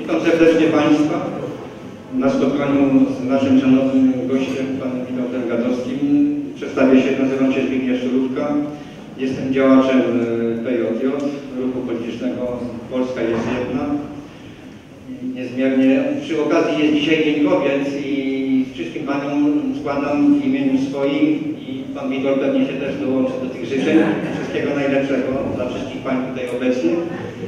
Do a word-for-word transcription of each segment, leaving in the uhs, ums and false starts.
Witam serdecznie Państwa na spotkaniu z naszym szanownym gościem, panem Witoldem Gadowskim. Przedstawię się, nazywam się Zbigniew Szurówka. Jestem działaczem P J J, ruchu politycznego Polska jest jedna. Niezmiernie. Przy okazji jest dzisiaj Dzień Kobiet i wszystkim paniom składam w imieniu swoim i pan Witold pewnie się też dołączy do tych życzeń. Wszystkiego najlepszego dla wszystkich pań tutaj obecnych.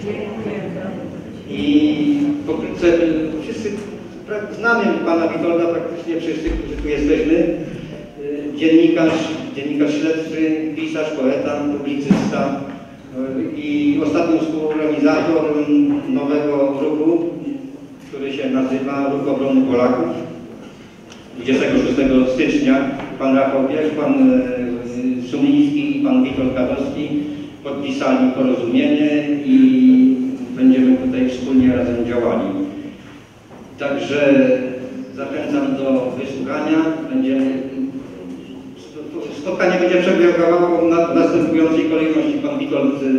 I pokrótce wszyscy znamy pana Witolda, praktycznie wszyscy, którzy tu jesteśmy. Dziennikarz, dziennikarz śledczy, pisarz, poeta, publicysta i ostatnio współorganizator nowego ruchu, który się nazywa Ruch Obrony Polaków. dwudziestego szóstego stycznia pan Rafał Biech, pan Sumiński i pan Witold Gadowski podpisali porozumienie i będziemy tutaj wspólnie razem działali. Także zachęcam do wysłuchania. Będziemy, spotkanie będzie przebiegało na następującej kolejności. Pan Witold yy,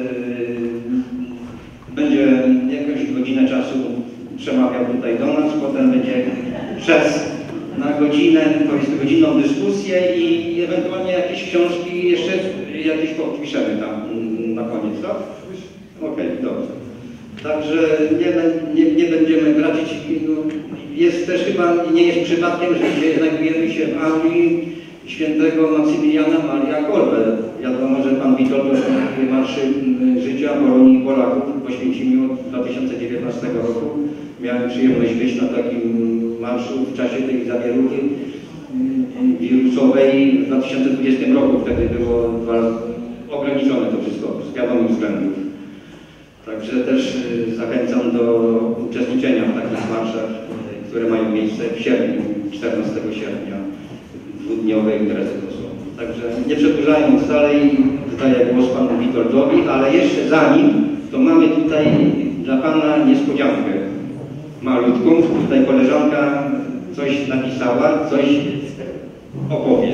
będzie jakąś godzinę czasu przemawiał tutaj do nas, potem będzie przez na godzinę, powiedzmy godzinną dyskusję i ewentualnie jakieś książki jeszcze jakieś podpiszemy tam na koniec, tak? Okej, okay, dobrze. Także nie, nie, nie będziemy tracić. No, jest też chyba, nie jest przypadkiem, że dzisiaj znajdujemy się w auli świętego Maksymiliana Maria Kolbe. Wiadomo, że pan Witold w Marszy Życia Polonii Polaków poświęcimiu od dwa tysiące dziewiętnastego roku. Miałem przyjemność być na takim marszu w czasie tej zawieruchy wirusowej w dwa tysiące dwudziestym roku. Wtedy było ograniczone to wszystko z wiadomych względów. Także też zachęcam do uczestniczenia w takich marszach, które mają miejsce w sierpniu, czternastego sierpnia, dwudniowej imprezy to są. Także nie przedłużając dalej, oddaję głos panu Witoldowi, ale jeszcze zanim, to mamy tutaj dla pana niespodziankę malutką. Tutaj koleżanka coś napisała, coś opowie.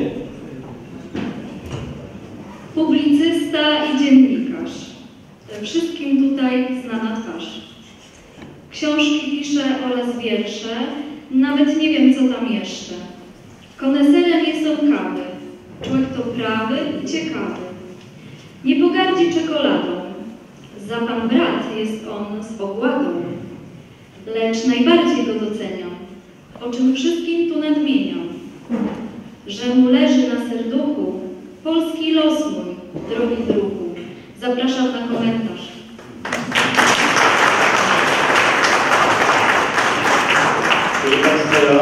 Publicysta i dziennikarz. Wszystkim tutaj znana twarz. Książki pisze oraz wiersze, nawet nie wiem co tam jeszcze. Koneserem jest on kawy, człowiek to prawy i ciekawy. Nie pogardzi czekoladą, za pan brat jest on z ogładą. Lecz najbardziej go doceniam, o czym wszystkim tu nadmieniam, że mu leży na serduchu polski los mój, drogi druhu. Zapraszam na komentarz. Proszę Państwa, ja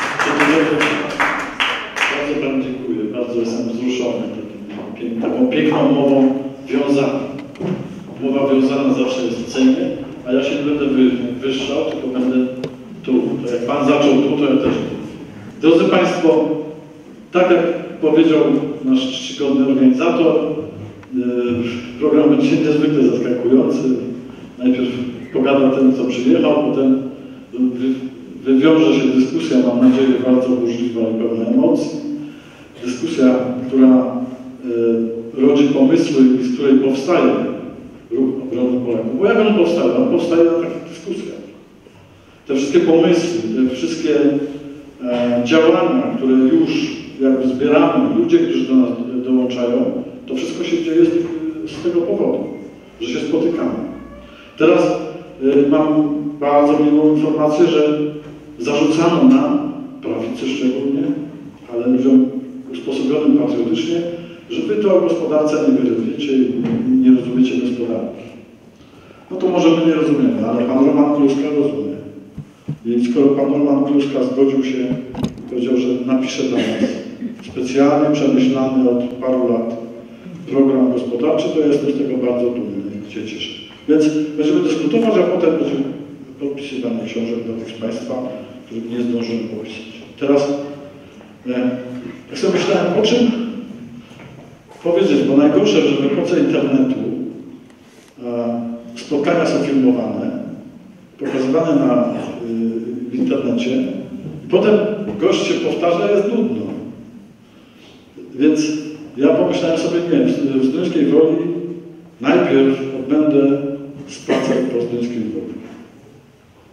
bardzo Panu dziękuję. Bardzo jestem wzruszony takim, taką piękną mową wiązaną. Mowa wiązana zawsze jest w cenie, a ja się nie będę wy, wyższał, tylko będę tu. To jak Pan zaczął tu, to ja też tu. Drodzy Państwo, tak jak powiedział nasz czcigodny organizator, program będzie niezwykle zaskakujący. Najpierw pogada ten, co przyjechał, potem wywiąże się dyskusja, mam nadzieję, bardzo burzliwa i pełna emocji. Dyskusja, która rodzi pomysły i z której powstaje Ruch Obrony Polaków. Bo jak on powstaje? On powstaje na takich dyskusjach. Te wszystkie pomysły, te wszystkie działania, które już jakby zbieramy, ludzie, którzy do nas dołączają, to wszystko się dzieje z, z tego powodu, że się spotykamy. Teraz y, mam bardzo miłą informację, że zarzucano nam, prawicy szczególnie, ale ludziom usposobionym patriotycznie, że wy to o gospodarce nie wiecie i nie rozumiecie gospodarki. No to może my nie rozumiemy, ale pan Roman Kluska rozumie. I skoro pan Roman Kluska zgodził się, powiedział, że napisze dla nas specjalnie przemyślany od paru lat program gospodarczy, to jestem z tego bardzo dumny i się cieszę. Więc będziemy dyskutować, a potem będzie podpisywanie książek dla tych z Państwa, których nie zdążymy podpisać. Teraz, jak sobie myślałem, o czym powiedzieć, bo najgorsze, że w epoce internetu e, spotkania są filmowane, pokazywane na, y, w internecie, i potem gość się powtarza, jest nudno. Więc ja pomyślałem sobie, nie wiem, w Zduńskiej Woli najpierw odbędę spacer po Zduńskiej Woli.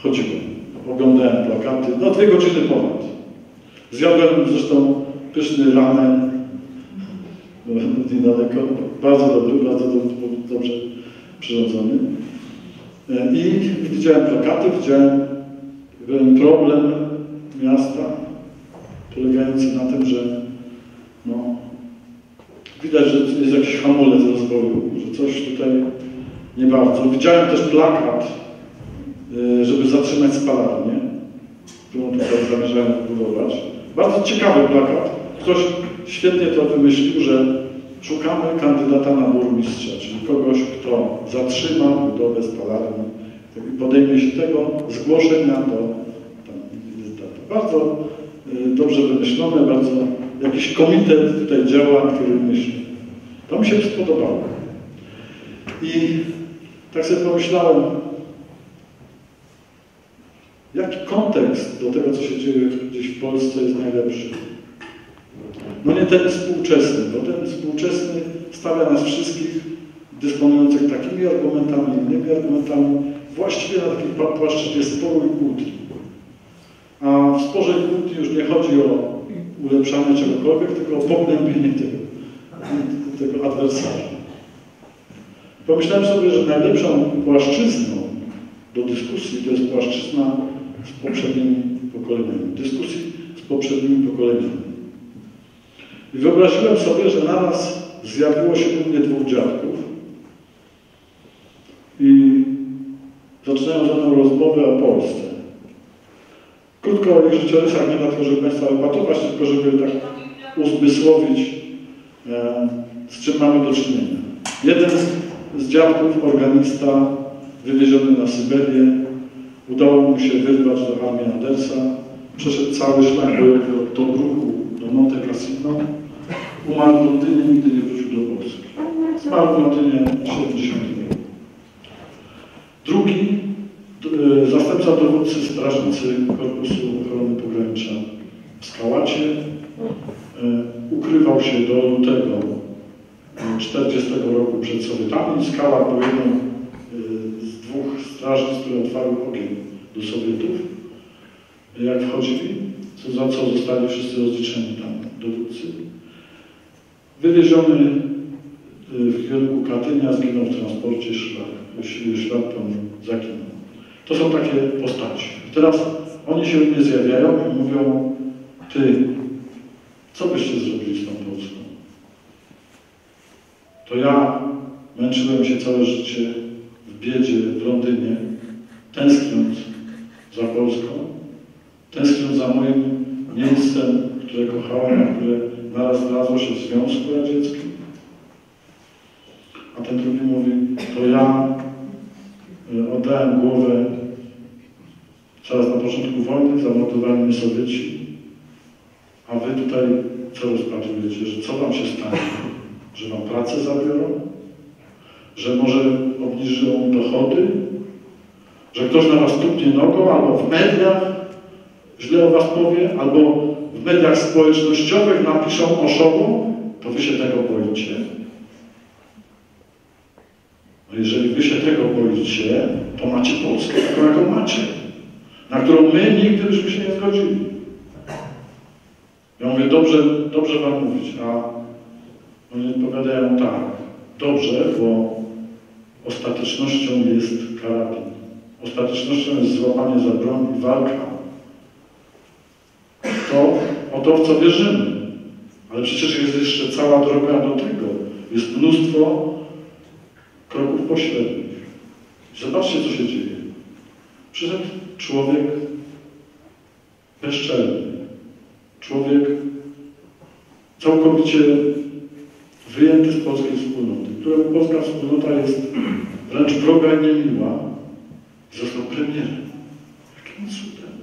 chodziłem. Oglądałem plakaty, no dwie godziny ponad. Zjadłem zresztą pyszny ramen, niedaleko, bardzo dobry, bardzo dobrze przyrządzony. I widziałem plakaty, widziałem pewien problem miasta, polegający na tym, że no, widać, że jest jakiś hamulec rozwoju, że coś tutaj nie bardzo. Widziałem też plakat, żeby zatrzymać spalarnię, którą tutaj zamierzałem wybudować. Bardzo ciekawy plakat. Ktoś świetnie to wymyślił, że szukamy kandydata na burmistrza, czyli kogoś, kto zatrzyma budowę spalarni i podejmie się tego zgłoszenia do tam, bardzo y, dobrze wymyślone, bardzo jakiś komitet tutaj działa, który myśli. To mi się spodobało. I tak sobie pomyślałem, jaki kontekst do tego, co się dzieje gdzieś w Polsce, jest najlepszy. No nie ten współczesny, bo ten współczesny stawia nas wszystkich dysponujących takimi argumentami, innymi argumentami, właściwie na takim płaszczyźnie sporu i kłótni. A w sporze i kłótni już nie chodzi o ulepszanie czegokolwiek, tylko o pogłębienie tego, tego adwersarza. Pomyślałem sobie, że najlepszą płaszczyzną do dyskusji to jest płaszczyzna z poprzednimi pokoleniami, dyskusji z poprzednimi pokoleniami. I wyobraziłem sobie, że naraz zjawiło się u mnie dwóch dziadków i zaczynają ze mną rozmowę o Polsce. Krótko o ich życiorysach, nie dlatego, żeby Państwa epatować, tylko żeby tak uzmysłowić, e, z czym mamy do czynienia. Jeden z, z dziadków, organista, wywieziony na Syberię, udało mu się wyrwać do armii Andersa, przeszedł cały szlak bojowy od Tobruku do Monte Cassino, umarł w Londynie, nigdy nie wrócił do Polski. Zmarł w Londynie w siedemdziesiątym roku. Drugi, e, zastępca dowódcy strażnicy Korpusu Ochrony Pogranicza w Skałacie, e, ukrywał się do lutego tysiąc dziewięćset czterdziestego roku przed Sowietami. Skałat był jedną e, z dwóch strażnic, które otwarły ogień do Sowietów, jak wchodzili, co, za co zostali wszyscy rozliczeni tam dowódcy. Wywieziony w kierunku Katynia, zginął w transporcie, szlak, szlak pan zaginął. To są takie postaci. Teraz oni się u mnie zjawiają i mówią, ty, co byście zrobili z tą Polską? To ja męczyłem się całe życie w biedzie w Londynie, tęskniąc za Polską, tęskniąc za moim miejscem, które kochałem, a które naraz znalazło się w Związku Radzieckim. A ten drugi mówi, to ja oddałem głowę zaraz na początku wojny, zamordowali mnie Sowieci, a wy tutaj co rozpatrujecie, że co wam się stanie? Że wam pracę zabiorą? Że może obniżą dochody? Że ktoś na was tupnie nogą, albo w mediach źle o was powie, albo w mediach społecznościowych napiszą oszogą? To wy się tego boicie? No jeżeli wy się tego boicie, to macie Polskę taką, jaką macie, na którą my nigdy byśmy się nie zgodzili. Ja mówię, dobrze, dobrze wam mówić, a oni odpowiadają tak, dobrze, bo ostatecznością jest karabin. Ostatecznością jest złapanie za broń i walka. To, o to, w co wierzymy. Ale przecież jest jeszcze cała droga do tego. Jest mnóstwo kroków pośrednich. Zobaczcie, co się dzieje. Przyszedł człowiek bezczelny. Człowiek całkowicie wyjęty z polskiej wspólnoty, któremu polska wspólnota jest wręcz wroga i niemiła, został premierem. Jakim cudem?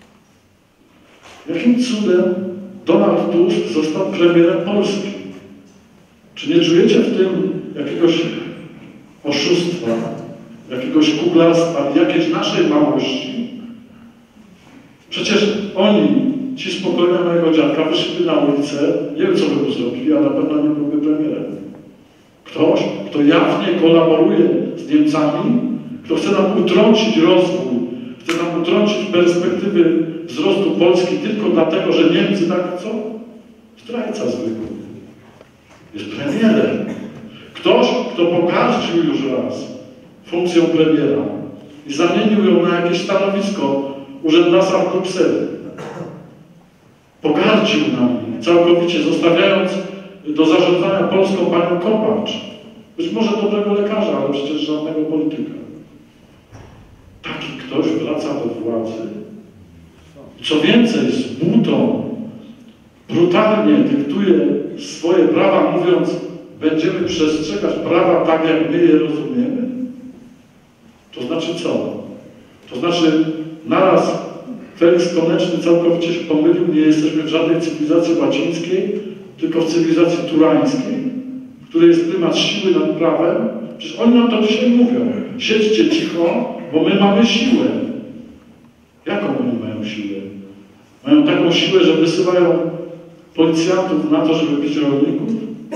Jakim cudem Donald Tusk został premierem Polski? Czy nie czujecie w tym jakiegoś oszustwa, jakiegoś kuglarstwa, jakiejś naszej małości? Przecież oni, ci z pokolenia mojego dziadka, wyszli na ulicę, nie wiem, co by mu zrobili, a na pewno nie byłby premierem. Ktoś, kto jawnie kolaboruje z Niemcami, kto chce nam utrącić rozwój chce nam utrącić perspektywy wzrostu Polski tylko dlatego, że Niemcy tak chcą? Zdrajca zwykły. Jest premierem. Ktoś, kto pogardził już raz funkcją premiera i zamienił ją na jakieś stanowisko urzędasa w Brukseli. Pogardził nami całkowicie, zostawiając do zarządzania Polską panią Kopacz. Być może dobrego lekarza, ale przecież żadnego polityka. Taki ktoś wraca do władzy. Co więcej, z butą brutalnie dyktuje swoje prawa, mówiąc, będziemy przestrzegać prawa tak, jak my je rozumiemy. To znaczy co? To znaczy naraz Felix Koneczny całkowicie się pomylił, nie jesteśmy w żadnej cywilizacji łacińskiej, tylko w cywilizacji turańskiej, w której jest prymat siły nad prawem. Przecież oni nam to dzisiaj mówią. Siedźcie cicho, bo my mamy siłę. Jaką oni mają siłę? Mają taką siłę, że wysyłają policjantów na to, żeby bić rolników?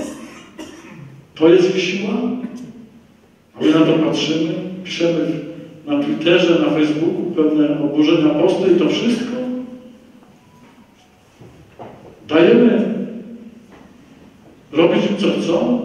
To jest ich siła? A my na to patrzymy, piszemy na Twitterze, na Facebooku pewne oburzenia posty i to wszystko? Dajemy robić im co chcą?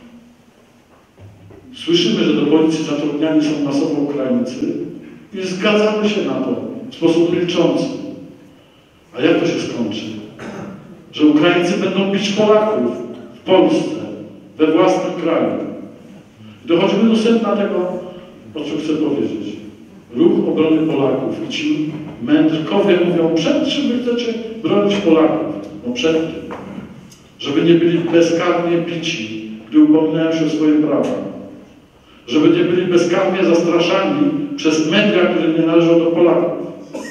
Słyszymy, że do policji zatrudniani są masowo Ukraińcy i zgadzamy się na to w sposób milczący. A jak to się skończy? Że Ukraińcy będą bić Polaków w Polsce, we własnym kraju. Dochodzimy do sedna tego, o czym chcę powiedzieć. Ruch obrony Polaków i ci mędrkowie mówią, przed czym wy chcecie bronić Polaków? No przed tym, żeby nie byli bezkarnie bici, gdy upominają się o swoje prawa. Żeby nie byli bezkarnie zastraszani przez media, które nie należą do Polaków.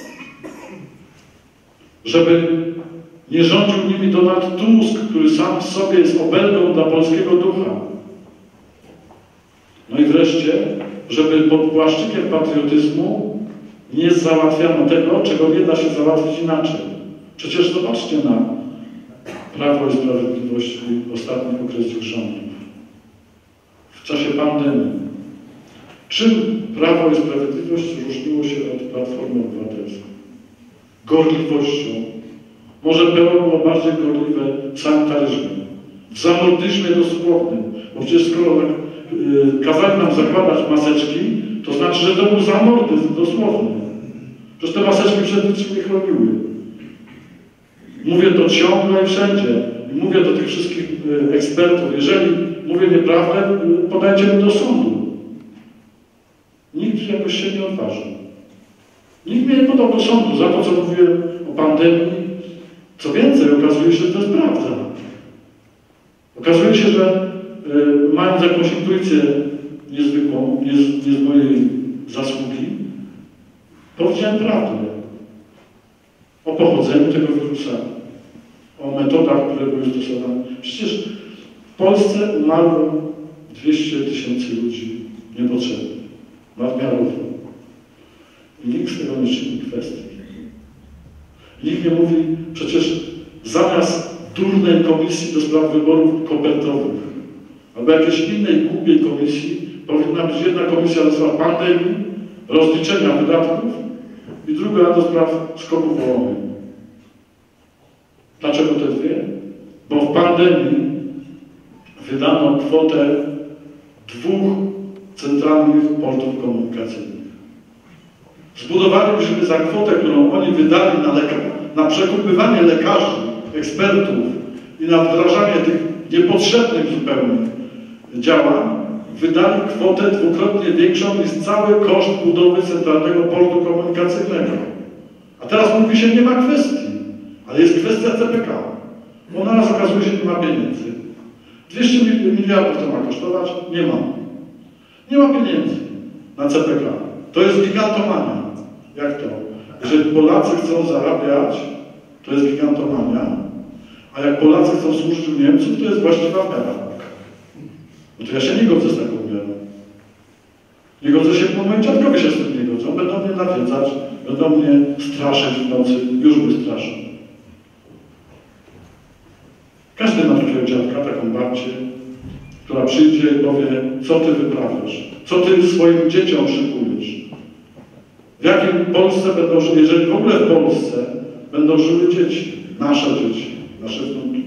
Żeby nie rządził nimi Donald Tusk, który sam w sobie jest obelgą dla polskiego ducha. No i wreszcie, żeby pod płaszczykiem patriotyzmu nie załatwiano tego, czego nie da się załatwić inaczej. Przecież zobaczcie na Prawo i Sprawiedliwość ostatnich okresów rządów. W czasie pandemii. Czym Prawo i Sprawiedliwość różniło się od Platformy Obywatelskiej? Gorliwością. Może P O było bardziej gorliwe sanitaryzmem. W zamordyzmie dosłownym. Bo przecież skoro tak, yy, kazali nam zakładać maseczki, to znaczy, że to był zamordyzm dosłowny. Przecież te maseczki przed niczym nie chroniły. Mówię to ciągle i wszędzie. I mówię do tych wszystkich yy, ekspertów, jeżeli mówię nieprawdę, yy, podajcie mnie do sądu. Nikt jakoś się nie odważył. Nikt mnie nie podał do sądu za to, co mówiłem o pandemii. Co więcej, okazuje się, że to jest prawda. Okazuje się, że y, mając jakąś intuicję niezwykłą, nie z, nie z mojej zasługi, powiedziałem prawdę o pochodzeniu tego wirusa, o metodach, które były stosowane. Przecież w Polsce umarło dwieście tysięcy ludzi niepotrzebnych, nadmiarowo. I nikt z tego nie czyni kwestii. Nikt nie mówi, przecież zamiast durnej komisji do spraw wyborów kopertowych albo jakiejś innej głupiej komisji powinna być jedna komisja do spraw pandemii, rozliczenia wydatków i druga do spraw skoków wołowych. Dlaczego te dwie? Bo w pandemii wydano kwotę dwóch centralnych portów komunikacyjnych. Zbudowaliśmy za kwotę, którą oni wydali na, na przekupywanie lekarzy, ekspertów i na wdrażanie tych niepotrzebnych zupełnie działań, wydali kwotę dwukrotnie większą niż cały koszt budowy centralnego portu komunikacyjnego. A teraz mówi się, nie ma kwestii, ale jest kwestia C P K. Bo na nas okazuje się, że nie ma pieniędzy. dwieście miliardów to ma kosztować? Nie ma. Nie ma pieniędzy na C P K. To jest gigantomania. Jak to? Jeżeli Polacy chcą zarabiać, to jest gigantomania, a jak Polacy chcą służyć u Niemców, to jest właściwa miara. No to ja się nie godzę z taką miarą. Nie godzę się, bo moi dziadkowie się z tym nie godzą. Będą mnie nawiedzać, będą mnie straszyć w nocy. Już mnie straszą. Każdy ma takiego dziadka, taką babcię, która przyjdzie i powie, co ty wyprawiasz, co ty swoim dzieciom szykujesz. W jakiej Polsce będą żyły, jeżeli w ogóle w Polsce będą żyły dzieci, nasze dzieci, nasze wnuki.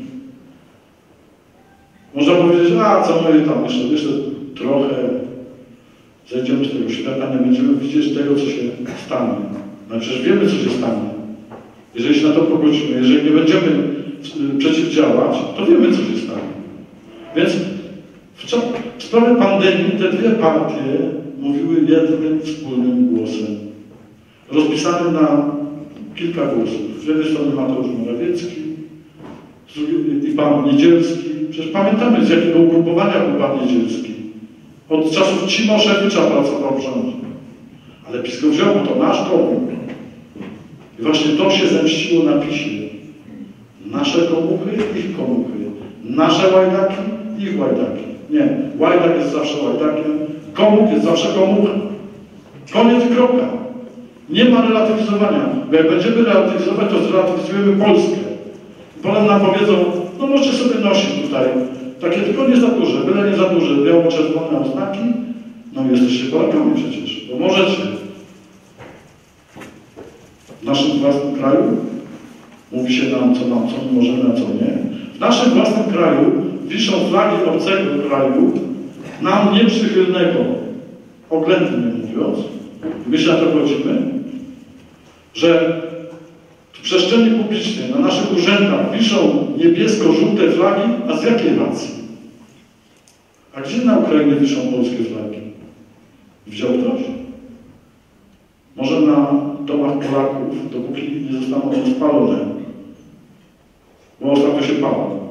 Można powiedzieć, a co my tam jeszcze, jeszcze trochę zejdziemy z tego świata, nie będziemy widzieć tego, co się stanie. No przecież wiemy, co się stanie. Jeżeli się na to pogodzimy, jeżeli nie będziemy przeciwdziałać, to wiemy, co się stanie. Więc w sprawie pandemii te dwie partie mówiły jednym wspólnym głosem, rozpisanym na kilka głosów. Z jednej strony Mateusz Morawiecki z drugiej, i pan Niedzielski. Przecież pamiętamy, z jakiego ugrupowania był pan Niedzielski. Od czasów Cimoszewicza pracował w rządzie. Ale PiS go wziął, to nasz komuch. I właśnie to się zemściło na PiSie. Nasze komuchy, ich komuchy. Nasze łajdaki, ich łajdaki. Nie, łajdak jest zawsze łajdakiem, komuch jest zawsze komuchem. Koniec, kropka. Nie ma relatywizowania. Bo jak będziemy relatywizować, to zrelatywizujemy Polskę. I potem nam powiedzą, no możecie sobie nosić tutaj. Takie tylko nie za duże, byle nie za duże, biało-czerwone oznaki. No jesteście Polakami przecież, bo możecie. W naszym własnym kraju mówi się nam, co nam, co możemy, a co nie. W naszym własnym kraju wiszą flagi obcego kraju, nam nieprzychylnego, oględnie mówiąc, my się na to godzimy, że w przestrzeni publicznej, na naszych urzędach wiszą niebiesko-żółte flagi, a z jakiej racji? A gdzie na Ukrainie wiszą polskie flagi? Wziął ktoś? Może na domach Polaków, dopóki nie zostaną one spalone, bo ostatnio się palą.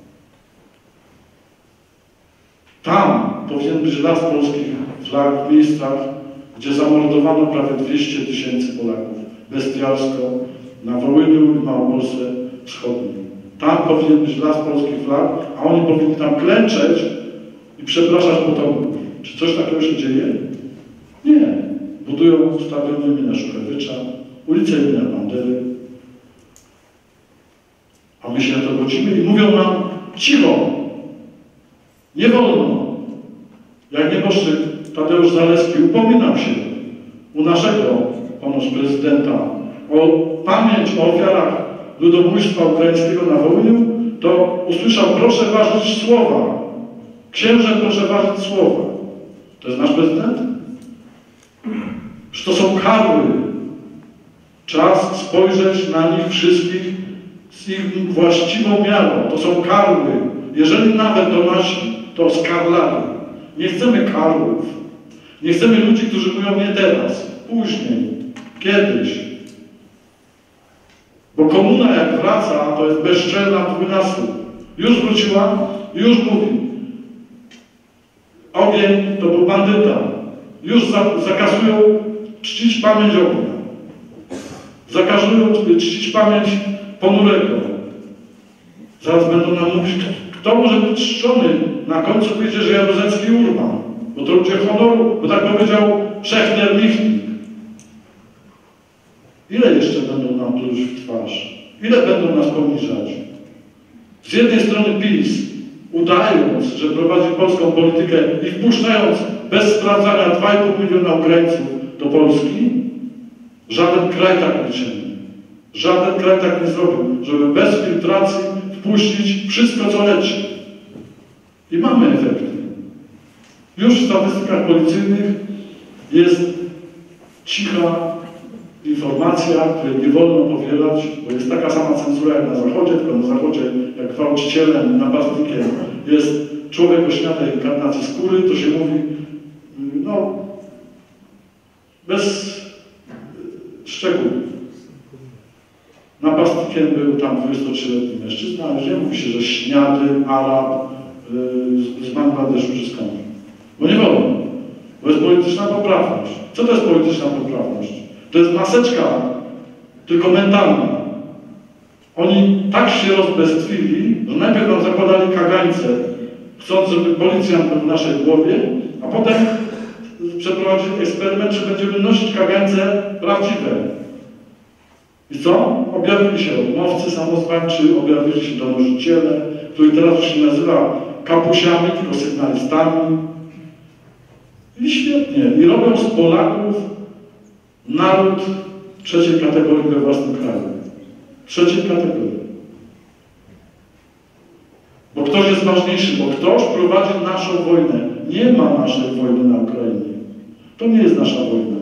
Tam powinien być las polskich flag w miejscach, gdzie zamordowano prawie dwieście tysięcy Polaków. Bestialsko, na Wołyniu i Małopolsce Wschodniej. Tam powinien być las polskich flag, a oni powinni tam klęczeć i przepraszać potomków. Czy coś takiego się dzieje? Nie. Budują stadiony imienia Szuchewicza, ulicę imienia Bandery. A my się na to godzimy i mówią nam, cicho, nie wolno. Jak nieboszczyk Tadeusz Zaleski upominał się u naszego ponoć prezydenta o pamięć o ofiarach ludobójstwa ukraińskiego na Wołyniu, to usłyszał, proszę ważyć słowa. Księże, proszę ważyć słowa. To jest nasz prezydent? Że to są karły. Czas spojrzeć na nich wszystkich z ich właściwą miarą. To są karły. Jeżeli nawet to nasi, to skarlady. Nie chcemy karłów. Nie chcemy ludzi, którzy mówią nie teraz, później, kiedyś. Bo komuna jak wraca, to jest bezczelna dwunastół. Już wróciła i już mówi. Ogień to był bandyta. Już zakazują czcić pamięć ognia. Zakazują czcić pamięć ponurego. Zaraz będą nam mówić, kto może być czczony. Na końcu wyjdzie, że Jaruzelski Urban. Bo to ludzie honoru, bo tak powiedział Szechner Michnik. Ile jeszcze będą nam pluć w twarz? Ile będą nas poniżać? Z jednej strony PiS, udając, że prowadzi polską politykę i wpuszczając bez sprawdzania dwa i pół miliona Ukraińców do Polski, żaden kraj tak nie czyni. Żaden kraj tak nie zrobił, żeby bez filtracji wpuścić wszystko, co leci. I mamy efekty. Już w statystykach policyjnych jest cicha informacja, której nie wolno powielać, bo jest taka sama cenzura jak na Zachodzie, tylko na Zachodzie jak gwałcicielem, napastnikiem jest człowiek o śmianej inkarnacji skóry, to się mówi, no, bez szczegółów. Napastnikiem był tam dwudziestotrzyletni mężczyzna, ale nie mówi się, że śniady, Arab yy, z Bangladeszu czy skąd. Bo nie wolno. Bo jest polityczna poprawność. Co to jest polityczna poprawność? To jest maseczka, tylko mentalna. Oni tak się rozbestwili, że najpierw nam zakładali kagańce, chcąc, żeby policjant był w naszej głowie, a potem przeprowadzili eksperyment, że będziemy nosić kagańce prawdziwe. I co? Objawili się odmówcy samozwańczy, objawili się donosiciele, którzy teraz już się nazywa kapusiami, tylko sygnalistami. I świetnie. I robią z Polaków naród trzeciej kategorii we własnym kraju. Trzeciej kategorii. Bo ktoś jest ważniejszy, bo ktoś prowadzi naszą wojnę. Nie ma naszej wojny na Ukrainie. To nie jest nasza wojna.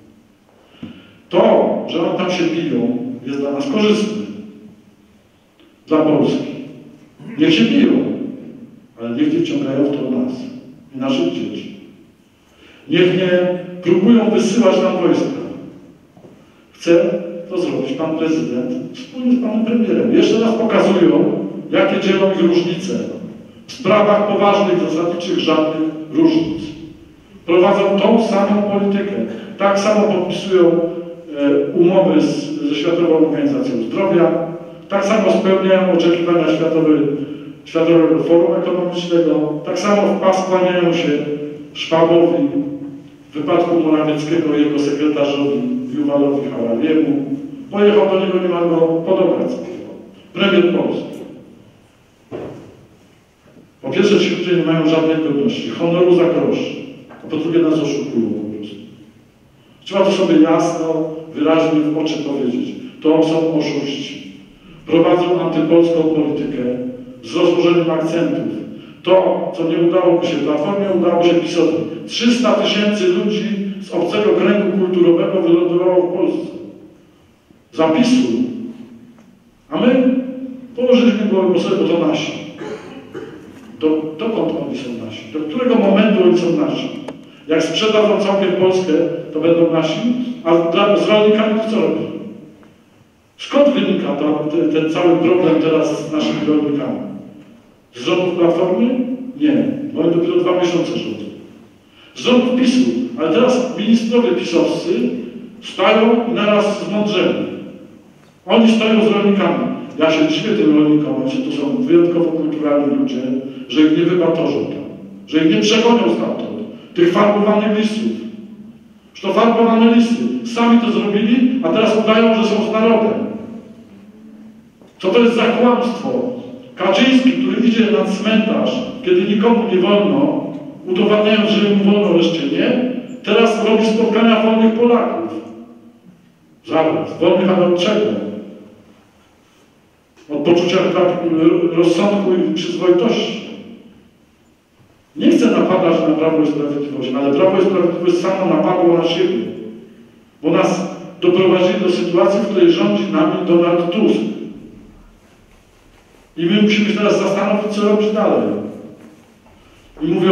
To, że oni tam się biją, jest dla nas korzystne. Dla Polski. Niech się biją, ale niech nie wciągają w to nas i naszych dzieci. Niech nie próbują wysyłać nam wojska. Chce to zrobić pan prezydent wspólnie z panem premierem. Jeszcze raz pokazują, jakie dzielą ich różnice. W sprawach poważnych, zasadniczych żadnych różnic. Prowadzą tą samą politykę. Tak samo podpisują e, umowy z, ze Światową Organizacją Zdrowia. Tak samo spełniają oczekiwania Światowej, Światowego Forum Ekonomicznego. Tak samo w pas kłaniają się Szwabowi, w wypadku Morawieckiego i jego sekretarzowi Juwalowi Harariemu. Pojechał do niego niemal go podobać. Premier Polski. Po pierwsze, ci ludzie nie mają żadnej godności, honoru za grosz, a po drugie nas oszukują po prostu. Trzeba to sobie jasno, wyraźnie w oczy powiedzieć. To są oszuści. Prowadzą antypolską politykę z rozłożeniem akcentów. To, co nie udało się Platformie, udało się PiS-owi. trzysta tysięcy ludzi z obcego kręgu kulturowego wylądowało w Polsce. Zapisu. A my położyliśmy głowę po sobie, bo to nasi. Do, dokąd oni są nasi? Do którego momentu oni są nasi? Jak sprzedadzą całkiem Polskę, to będą nasi, a dla, z rolnikami to co robi? Skąd wynika to, ten, ten cały problem teraz z naszymi rolnikami? Z rządów Platformy? Nie, bo oni dopiero dwa miesiące rządzą. Z rządów PiS-u, ale teraz ministrowie pisowscy stają i naraz zmądrzeli. Oni stoją z rolnikami. Ja się dziwię tym rolnikom, że to są wyjątkowo kulturalni ludzie, że ich nie wybatorzą tam, że ich nie przegonią stamtąd, tych farbowanych listów. Już to farbowane listy. Sami to zrobili, a teraz udają, że są z narodem. Co to jest za kłamstwo? Kaczyński, który idzie na cmentarz, kiedy nikomu nie wolno, udowadniając, że mu wolno, wreszcie nie, teraz robi spotkania wolnych Polaków. Zaraz, wolnych, ale od czego? Od poczucia rozsądku i przyzwoitości. Nie chcę napadać na Prawo i Sprawiedliwość, ale Prawo i Sprawiedliwość samo napadło na siebie. Bo nas doprowadzili do sytuacji, w której rządzi nami Donald Tusk. I my musimy się teraz zastanowić, co robić dalej. I mówią,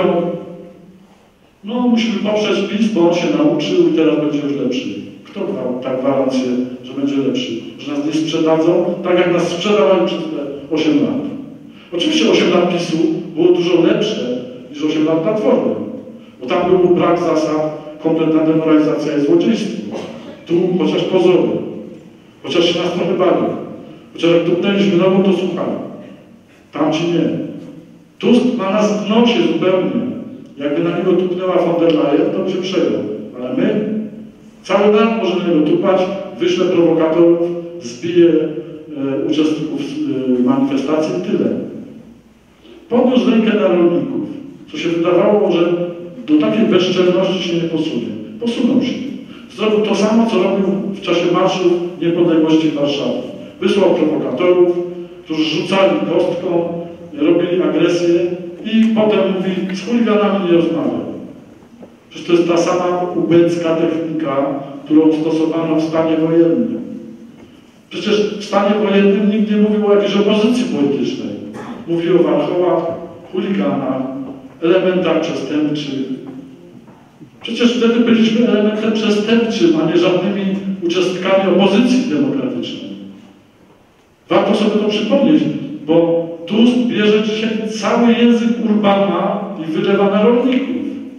no musimy poprzeć PiS, bo on się nauczył i teraz będzie już lepszy. Kto dał tak gwarancję, że będzie lepszy? Że nas nie sprzedadzą, tak jak nas sprzedawali przez te osiem lat. Oczywiście osiem lat PiS-u było dużo lepsze niż osiem lat Platformy. Bo tam był brak zasad, kompletna demoralizacja i złodziejstwo. Tu chociaż pozory. Chociaż się nas trochę bali. Chociaż jak tupnęliśmy nogą, to słuchali. Tamci nie. Tusk na nas w nosie zupełnie. Jakby na niego tupnęła von der Leyen, to by się przejął. Ale my cały naród może na niego tupać, wyśle prowokatorów, zbije e, uczestników e, manifestacji i tyle. Podniósł rękę na rolników, co się wydawało, że do takiej bezczelności się nie posunie. Posunął się. Zrobił to samo, co robił w czasie Marszu Niepodległości w Warszawie. Wysłał prowokatorów, którzy rzucali kostką, robili agresję i potem mówi, z chuliganami nie rozmawiał. Przecież to jest ta sama ubecka technika, którą stosowano w stanie wojennym. Przecież w stanie wojennym nikt nie mówił o jakiejś opozycji politycznej. Mówił o warchołach, chuliganach, elementach przestępczych. Przecież wtedy byliśmy elementem przestępczym, a nie żadnymi uczestnikami opozycji demokratycznej. Warto sobie to przypomnieć, bo Tusk bierze dzisiaj cały język Urbana i wylewa na rolników.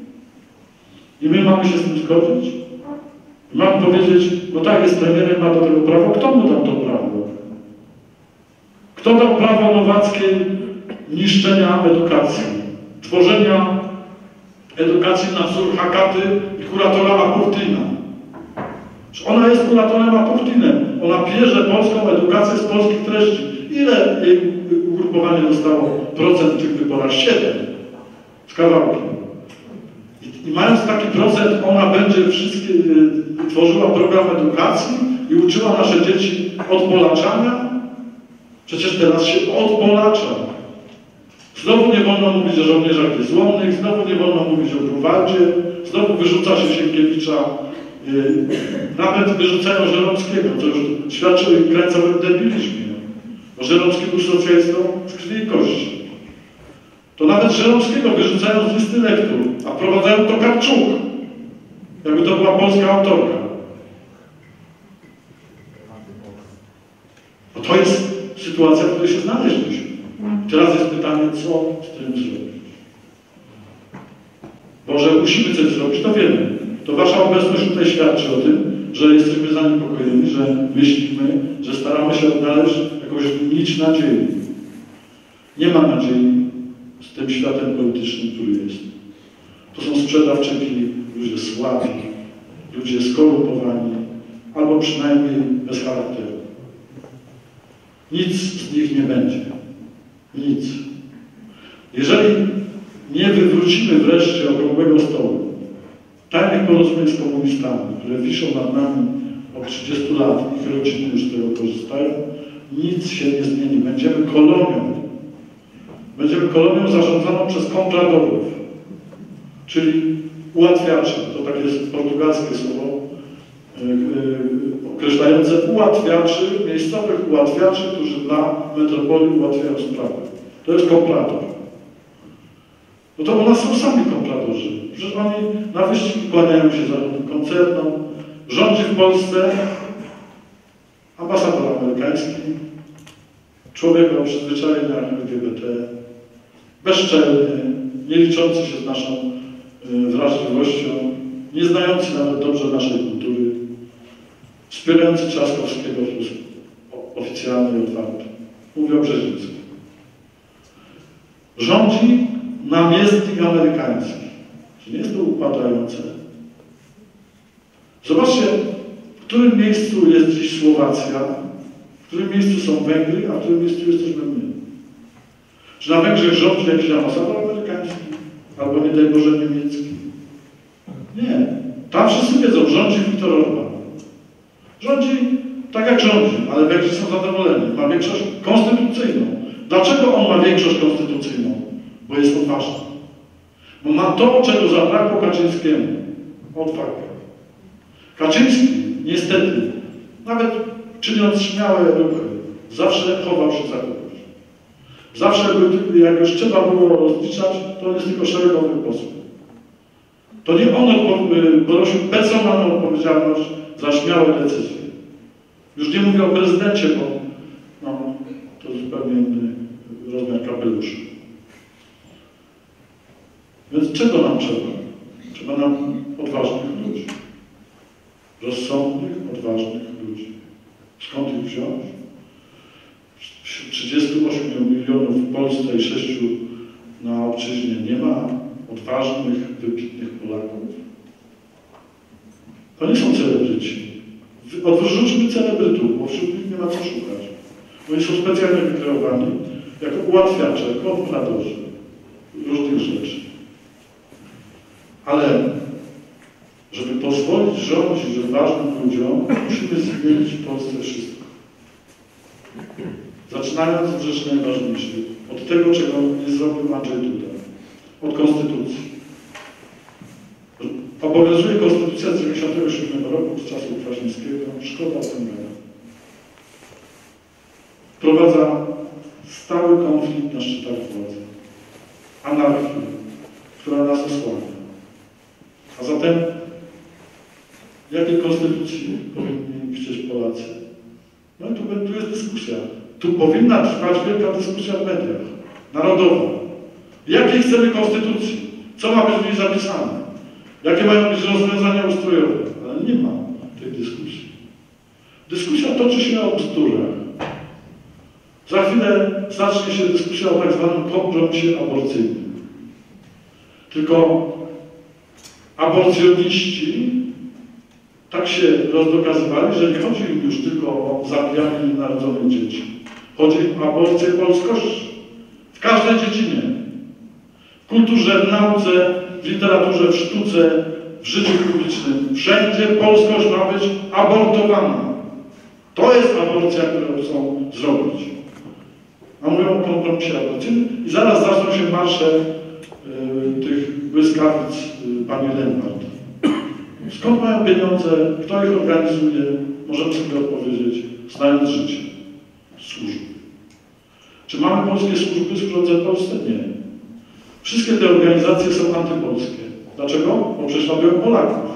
I my mamy się z tym zgodzić? Mam powiedzieć, no tak, jest premierem, ma do tego prawo. Kto mu dał to prawo? Kto dał prawo Nowackiej niszczenia edukacji? Tworzenia edukacji na wzór Hakaty i kuratora Apurtina. Ona jest kuratorem Apurtinem. Ona bierze polską edukację z polskich treści. Ile jej ugrupowanie dostało procent w tych wyborach? Siedem. Z kawałkiem. I mając taki procent, ona będzie wszystkie, y, tworzyła program edukacji i uczyła nasze dzieci odpolaczania? Przecież teraz się odpolacza. Znowu nie wolno mówić o żołnierzach niezłomnych, znowu nie wolno mówić o Grunwaldzie, znowu wyrzuca się Sienkiewicza, yy, nawet wyrzucają Żeromskiego, co już świadczy o ich krańcowym debilizmie. Bo Żeromski był socjalistą z krwi i kości. To nawet Żeromskiego wyrzucają z listy lektur, a wprowadzają Tokarczuk, jakby to była polska autorka. No to jest sytuacja, w której się znaleźliśmy. Teraz jest pytanie, co z tym zrobić? Bo że musimy coś zrobić, to wiemy. To wasza obecność tutaj świadczy o tym, że jesteśmy zaniepokojeni, że myślimy, że staramy się odnaleźć jakąś nić nadziei. Nie ma nadziei z tym światem politycznym, który jest. To są sprzedawczyki, ludzie słabi, ludzie skorumpowani, albo przynajmniej bez charakteru. Nic z nich nie będzie. Nic. Jeżeli nie wywrócimy wreszcie okrągłego stołu, tajnych porozumień z komunistami, które wiszą nad nami od trzydziestu lat, ich rodziny już z tego korzystają, nic się nie zmieni. Będziemy kolonią. Będziemy kolonią zarządzaną przez kompradorów, czyli ułatwiaczy. To takie jest portugalskie słowo yy, yy, określające ułatwiaczy, miejscowych ułatwiaczy, którzy dla metropolii ułatwiają sprawę. To jest komprador. No to u nas są sami kompradorzy. Przecież oni na wyścigi kłaniają się za koncernom. Rządzi w Polsce ambasador amerykański, człowiek o przyzwyczajeniach L G B T, bezczelny, nie liczący się z naszą y, wrażliwością, nie znający nawet dobrze naszej kultury, wspierający Trzaskowskiego w sposób oficjalny i otwarty. Mówię o Brzezińskim. Rządzi namiestnik amerykański. Czy nie jest to upadające? Zobaczcie, w którym miejscu jest dziś Słowacja, w którym miejscu są Węgry, a w którym miejscu jesteśmy my. Czy na Węgrzech rządzi jakiś ambasador amerykański? Albo nie daj Boże niemiecki? Nie. Tam wszyscy wiedzą, rządzi Viktor Orban. Rządzi tak jak rządzi, ale Węgrzy są zadowoleni. Ma większość konstytucyjną. Dlaczego on ma większość konstytucyjną? Bo jest odważny. Bo ma to, czego zabrakło Kaczyńskiemu. Odwagę. Kaczyński, niestety, nawet czyniąc śmiałe ruchy, zawsze chował się za kogoś. Zawsze, jak już trzeba było rozliczać, to on jest tylko szeregowy poseł. To nie on ponosił personalną odpowiedzialność za śmiałe decyzje. Już nie mówię o prezydencie, bo no, to zupełnie inny rozmiar kapelusza. Więc czego nam trzeba? Trzeba nam odważnych ludzi. Rozsądnych, odważnych ludzi. Skąd ich wziąć? Wśród trzydziestu ośmiu milionów w Polsce i sześciu na obczyźnie nie ma odważnych, wybitnych Polaków. To nie są celebryci. Odrzućmy celebrytów, bo wśród nich nie ma co szukać. Oni są specjalnie wykreowani jako ułatwiacze, jako operadorzy różnych rzeczy. Ale żeby pozwolić rządzić odważnym ludziom, musimy zmienić w Polsce wszystko. Zaczynając od rzeczy najważniejszej, od tego, czego nie zrobił Andrzej Duda, od konstytucji. Obowiązuje konstytucja z dziewięćdziesiątego siódmego roku, z czasów Kwaśniewskiego, szkoda o tym gada. Wprowadza stały konflikt na szczytach władzy. Anarchię, która nas osłania. A zatem, jakiej konstytucji powinni chcieć Polacy? No i tu, tu jest dyskusja. Tu powinna trwać wielka dyskusja w mediach, narodowa. Jakiej chcemy konstytucji? Co ma być w niej zapisane? Jakie mają być rozwiązania ustrojowe? Ale nie ma tej dyskusji. Dyskusja toczy się o bzdurach. Za chwilę zacznie się dyskusja o tak zwanym kompromisie aborcyjnym. Tylko aborcjoniści tak się rozdokazywali, że nie chodzi im już tylko o zabijanie nienarodzonych dzieci. Chodzi o aborcję polskości. W każdej dziedzinie. W kulturze, w nauce, w w literaturze, w sztuce, w życiu publicznym. Wszędzie polskość ma być abortowana. To jest aborcja, którą chcą zrobić. A mówią o kompromisie aborcyjnym i zaraz zaczną się marsze y, tych błyskawic y, pani Lempart. Skąd mają pieniądze? Kto ich organizuje? Możemy sobie odpowiedzieć, znając życie służb. Czy mamy polskie służby służące Polsce? Nie. Wszystkie te organizacje są antypolskie. Dlaczego? Bo prześladują Polaków.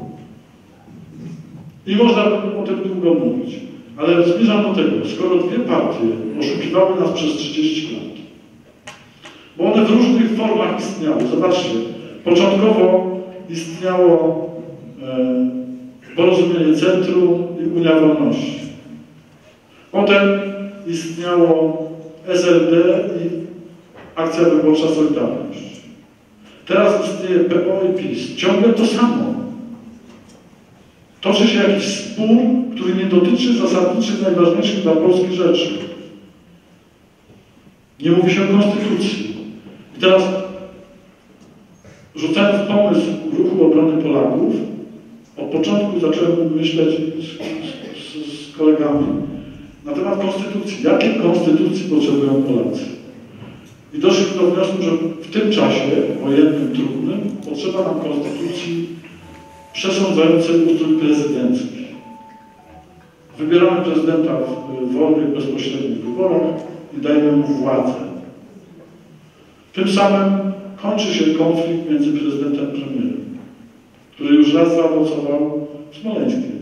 I można o tym długo mówić. Ale zmierzam do tego, skoro dwie partie oszukiwały nas przez trzydzieści lat, bo one w różnych formach istniały. Zobaczcie, początkowo istniało e, Porozumienie Centrum i Unia Wolności. Potem istniało S L D i Akcja Wyborcza Solidarność. Teraz istnieje P O i PiS. Ciągle to samo. Toczy się jakiś spór, który nie dotyczy zasadniczych, najważniejszych dla Polski rzeczy. Nie mówi się o konstytucji. I teraz, rzucając pomysł Ruchu Obrony Polaków, od początku zacząłem myśleć z, z, z kolegami na temat konstytucji. Jakiej konstytucji potrzebują Polacy? I doszliśmy do wniosku, że w tym czasie wojennym, trudnym, potrzeba nam konstytucji przesądzającej ustrój prezydencki. Wybieramy prezydenta w wolnych, bezpośrednich wyborach i dajemy mu władzę. Tym samym kończy się konflikt między prezydentem a premierem, który już raz zaowocował w Smoleńskiem.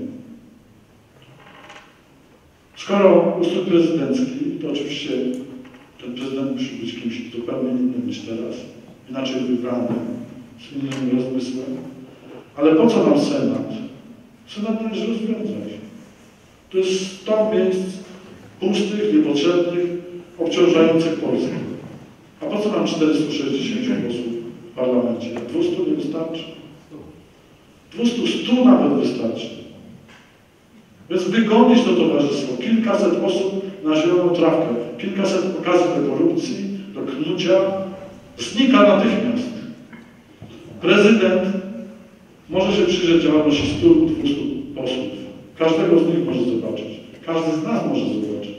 Skoro ustrój prezydencki, to oczywiście ten prezydent musi być kimś zupełnie innym niż teraz, inaczej wybranym, z innym rozmysłem. Ale po co nam Senat? Senat należy rozwiązać. To jest sto miejsc pustych, niepotrzebnych, obciążających Polskę. A po co nam czterysta sześćdziesiąt osób w parlamencie? dwieście nie wystarczy? dwieście sto nawet wystarczy. Więc wygonić to towarzystwo, kilkaset osób na zieloną trawkę, kilkaset okazji do korupcji, do knucia, znika natychmiast. Prezydent może się przyjrzeć działalności stu dwustu posłów. Każdego z nich może zobaczyć. Każdy z nas może zobaczyć.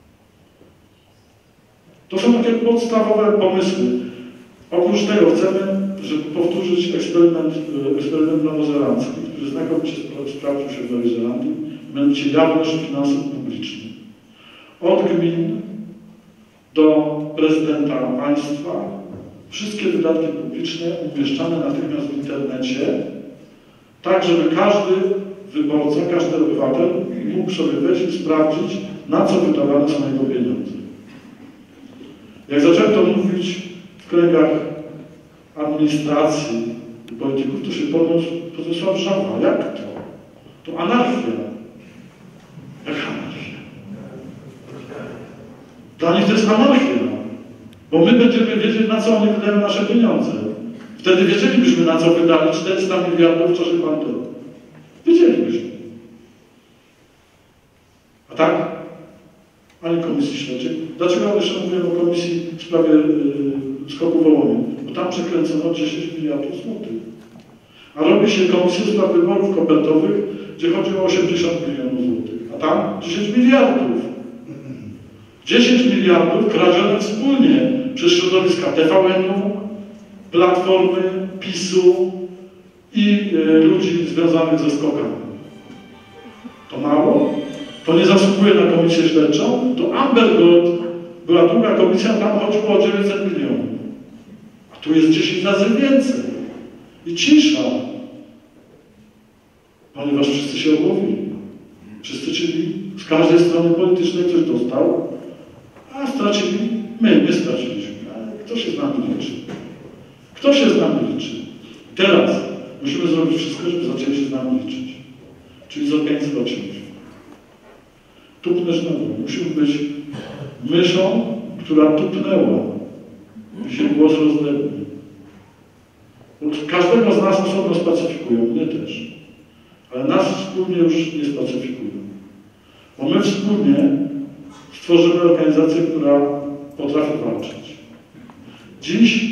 To są takie podstawowe pomysły. Oprócz tego chcemy, żeby powtórzyć eksperyment, eksperyment nowozelandzki, który znakomicie sprawdził się w Nowej Zelandii, mianowicie jawność finansów publicznych. Od gmin do prezydenta państwa wszystkie wydatki publiczne umieszczane natychmiast w internecie, tak żeby każdy wyborca, każdy obywatel mógł sobie wejść i sprawdzić, na co wydawane są jego pieniądze. Jak zacząłem to mówić w kręgach administracji i polityków, to się podniósł Władysław Żaba. Jak to? To anarchia. Jak anarchia? Dla nich to jest anarchia. Bo my będziemy wiedzieć, na co oni wydają nasze pieniądze. Wtedy wiedzielibyśmy, na co wydali czterysta miliardów w czasie pandemii. Wiedzielibyśmy. A tak? Ani komisji śledczej. Dlaczego jeszcze mówię o komisji w sprawie yy, skoku Wołomin? Bo tam przekręcono dziesięć miliardów złotych. A robi się komisję w sprawie wyborów kopertowych, gdzie chodzi o osiemdziesiąt milionów złotych. A tam dziesięć miliardów. dziesięć miliardów kradzionych wspólnie przez środowiska T V N-u, Platformy, PiS-u i y, ludzi związanych ze skokami. To mało? To nie zasługuje na komisję śledczą? To Amber Gold była druga komisja, tam chodziło o dziewięćset milionów. A tu jest dziesięć razy więcej. I cisza. Ponieważ wszyscy się obłowili. Wszyscy, czyli z każdej strony politycznej ktoś dostał, a stracili my, my straciliśmy. Ale kto się z nami liczy? Kto się z nami liczy? Teraz musimy zrobić wszystko, żeby zaczęli się z nami liczyć. Czyli zorganizować się. Tupnę znowu. Musimy być myszą, która tupnęła i się głos rozległ. Każdego z nas osobno spacyfikują, mnie też. Ale nas wspólnie już nie spacyfikują. Bo my wspólnie stworzymy organizację, która potrafi walczyć. Dziś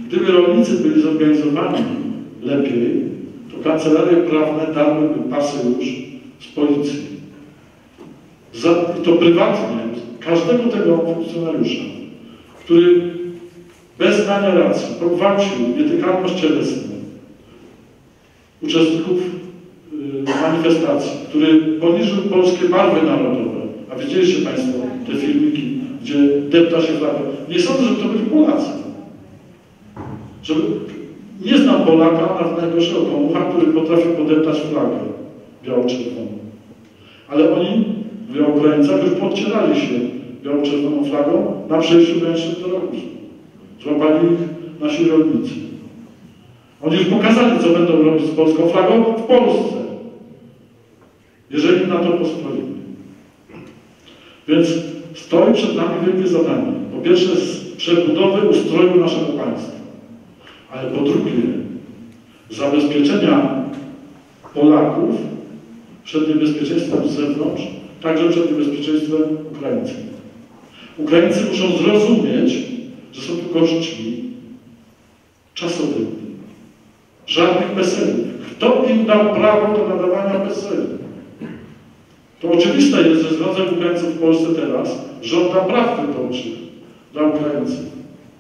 Gdyby rolnicy byli zorganizowani lepiej, to kancelarie prawne dałyby pasy już z policji. Za, I to prywatnie każdego tego funkcjonariusza, który bez znania racji pogwałcił nietykalność cielesną uczestników y, manifestacji, który poniżył polskie barwy narodowe, a widzieliście Państwo te filmiki, gdzie depta się flagę. Nie sądzę, żeby to byli Polacy. Żeby... Nie znam Polaka, nawet najgorszego komucha, który potrafi podeptać flagę biało-czerwoną. Ale oni, mówię o Ukraińcach, już podcierali się biało-czerwoną flagą na przejściu granicznym do Białorusi. Złapali ich nasi rolnicy. Oni już pokazali, co będą robić z polską flagą w Polsce, jeżeli na to pozwolimy. Więc stoi przed nami wielkie zadanie. Po pierwsze, z przebudowy ustroju naszego państwa. Ale po drugie, zabezpieczenia Polaków przed niebezpieczeństwem z zewnątrz, także przed niebezpieczeństwem Ukraińców. Ukraińcy muszą zrozumieć, że są tu gośćmi czasowymi. Żadnych PESEL-ów. Kto im dał prawo do nadawania PESEL-u? To oczywiste jest, że Związek Ukraińców w Polsce teraz żąda praw wyborczych dla Ukraińców.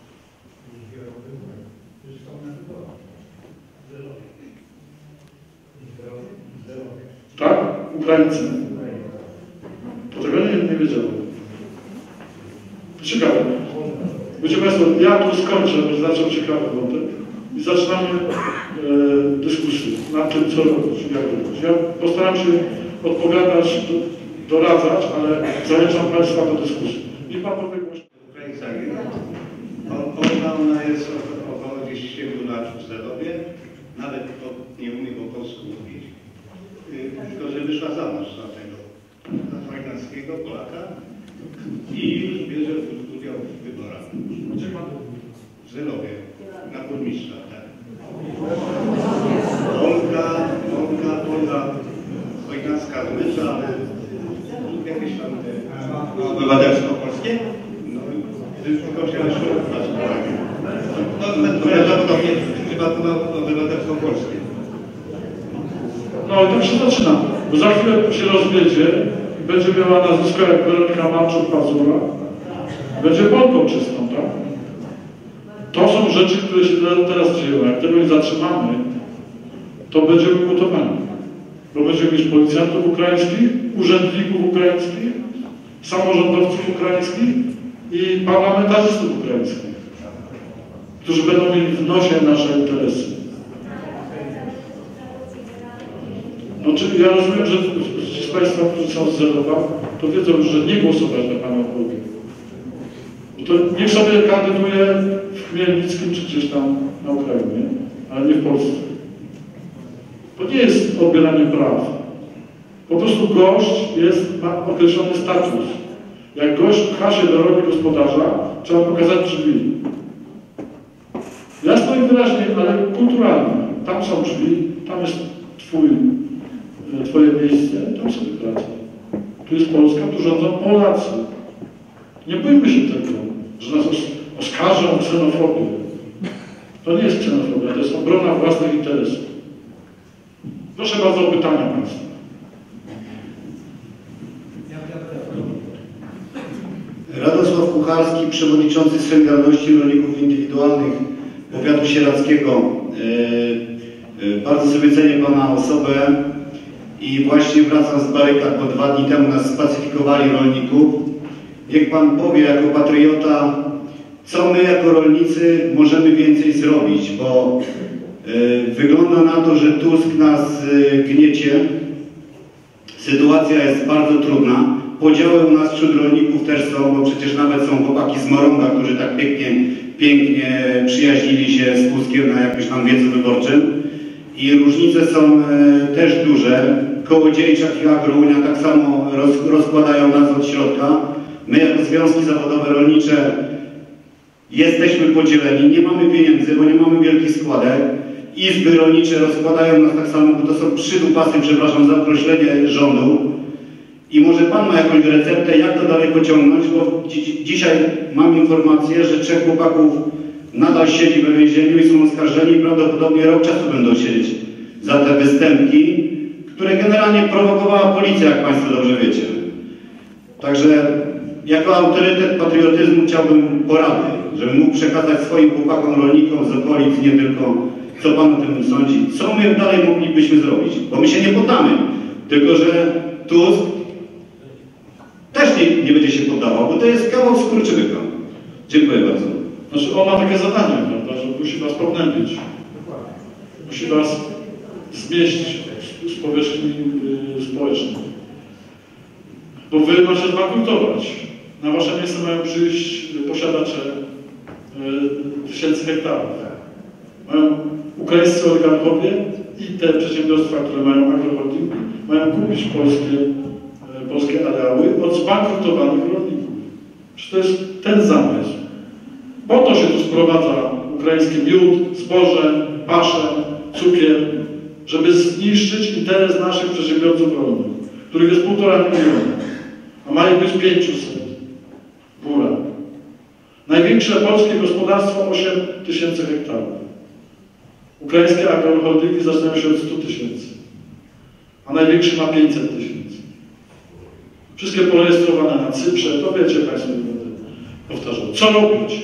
Tak? Ukraińcy. To tego nie, nie wiedziałem. Ciekawe. Wiecie Państwo, ja tu skończę, bo zaczął ciekawy wątek i zaczynamy e, dyskusję nad tym, co robić, jak robić. Ja postaram się odpowiadać, do, doradzać, ale zachęcam Państwa do dyskusji. I Pan powie głośno. Ona jest około dziesięciu lat w Zerowie, nawet nie umie po polsku mówić, tylko że wyszła za mąż za tego afrykańskiego Polaka i już bierze udział w wyborach. W Zerowie, na burmistrza, tak. Polka, Polka, Polka, afrykańska zmysła, ale jakieś tam te obywatelstwo polskie. Tylko się na środku na Polakiem. No, prawdopodobnie chyba to ma obywatelstwo polskie. No i to się zaczyna, bo za chwilę się rozwiedzie i będzie miała nazwisko jak Weronika Marczuk-Pazura. Będzie Polką czystą, tak? To są rzeczy, które się teraz dzieją. Jak tego nie zatrzymamy, to będziemy gotowani. Bo będziemy mieć policjantów ukraińskich, urzędników ukraińskich, samorządowców ukraińskich i parlamentarzystów ukraińskich, którzy będą mieli w nosie nasze interesy. No, czyli ja rozumiem, że ci z Państwa, którzy są z Zerowa, to wiedzą już, że nie głosować na Pana Polkę. To niech sobie kandyduje w Chmielnickim czy gdzieś tam na Ukrainie, ale nie w Polsce. To nie jest odbieranie praw. Po prostu gość jest, ma określony status. Jak gość pcha się do roli gospodarza, trzeba pokazać drzwi. Jasno i wyraźnie, ale kulturalnie. Tam są drzwi, tam jest twój, Twoje miejsce, tam sobie pracuj. Tu jest Polska, tu rządzą Polacy. Nie bójmy się tego, że nas oskarżą o ksenofobię. To nie jest ksenofobia, to jest obrona własnych interesów. Proszę bardzo o pytania Państwa. Radosław Kucharski, przewodniczący Solidarności Rolników Indywidualnych Powiatu Sieradzkiego. Bardzo sobie cenię Pana osobę i właśnie wracam z barykad, bo dwa dni temu nas spacyfikowali rolników. Niech Pan powie jako patriota, co my jako rolnicy możemy więcej zrobić, bo wygląda na to, że Tusk nas gniecie. Sytuacja jest bardzo trudna. Podziały u nas wśród rolników też są, bo przecież nawet są chłopaki z Morąga, którzy tak pięknie, pięknie przyjaźnili się z Tuskiem na jakimś tam wiecu wyborczym. I różnice są też duże. Kołodziejczak i Agrounia tak samo roz, rozkładają nas od środka. My jako związki zawodowe rolnicze jesteśmy podzieleni, nie mamy pieniędzy, bo nie mamy wielkich składek. Izby rolnicze rozkładają nas tak samo, bo to są przydupasy, przepraszam za określenie, rządu. I może Pan ma jakąś receptę, jak to dalej pociągnąć, bo dzi dzisiaj mam informację, że trzech chłopaków nadal siedzi we więzieniu i są oskarżeni i prawdopodobnie rok czasu będą siedzieć za te występki, które generalnie prowokowała policja, jak Państwo dobrze wiecie. Także jako autorytet patriotyzmu chciałbym porady, żebym mógł przekazać swoim chłopakom, rolnikom z okolic, nie tylko, co Pan o tym sądzi, co my dalej moglibyśmy zrobić, bo my się nie poddamy, tylko że Tusk też nie, nie będzie się poddawał, bo to jest kawał skurczybyka. Dziękuję bardzo. Znaczy on ma takie zadanie, prawda, że musi was pognębić. Musi was zmieścić z, z powierzchni yy, społecznej. Bo wy macie zbankrutować. Na wasze miejsce mają przyjść posiadacze yy, tysięcy hektarów. Mają ukraińscy oligarchowie i te przedsiębiorstwa, które mają agroholding, mają kupić polskie, yy, polskie areały od zbankrutowanych rolników. Czy to jest ten zamysł? Po to się tu sprowadza ukraiński miód, zboże, paszę, cukier, żeby zniszczyć interes naszych przedsiębiorców rolnych, których jest półtora miliona, a mają być pięćset. Góra. Największe polskie gospodarstwo osiem tysięcy hektarów. Ukraińskie agroholdingi zaczynają się od stu tysięcy, a największy ma pięćset tysięcy. Wszystkie porejestrowane na Cyprze, to wiecie Państwo, nie będę powtarzał. Co robić?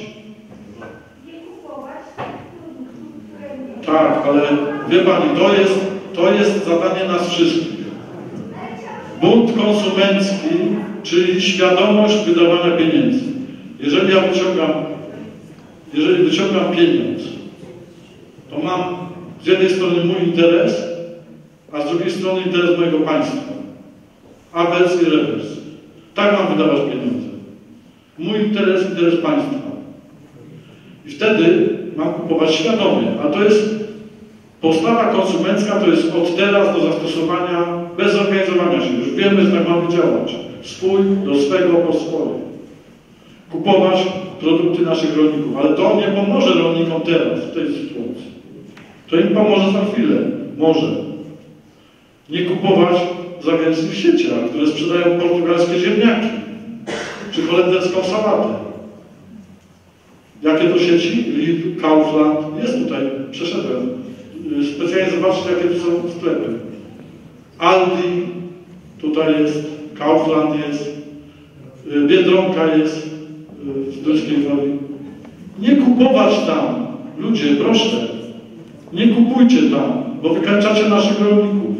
Tak, ale wie Pani, to jest, to jest zadanie nas wszystkich. Bunt konsumencki, czyli świadomość wydawania pieniędzy. Jeżeli ja wyciągam, jeżeli wyciągam pieniądz, to mam z jednej strony mój interes, a z drugiej strony interes mojego państwa. Awers i rewers. Tak mam wydawać pieniądze. Mój interes, interes państwa. I wtedy mam kupować świadomie, a to jest postawa konsumencka, to jest od teraz do zastosowania bez zorganizowania się. Już wiemy, że tak mamy działać. Swój do swego po swoje. Kupować produkty naszych rolników, ale to nie pomoże rolnikom teraz, w tej sytuacji. To im pomoże za chwilę. Może. Nie kupować w zagranicznych sieciach, które sprzedają portugalskie ziemniaki, czy holenderską sałatę. Jakie to sieci? Lidl, Kaufland. Jest tutaj, przeszedłem. Specjalnie zobaczcie, jakie to są sklepy. Aldi, tutaj jest, Kaufland jest, Biedronka jest w Dębskiej Woli. Nie kupować tam. Ludzie, proszę. Nie kupujcie tam, bo wykańczacie naszych rolników.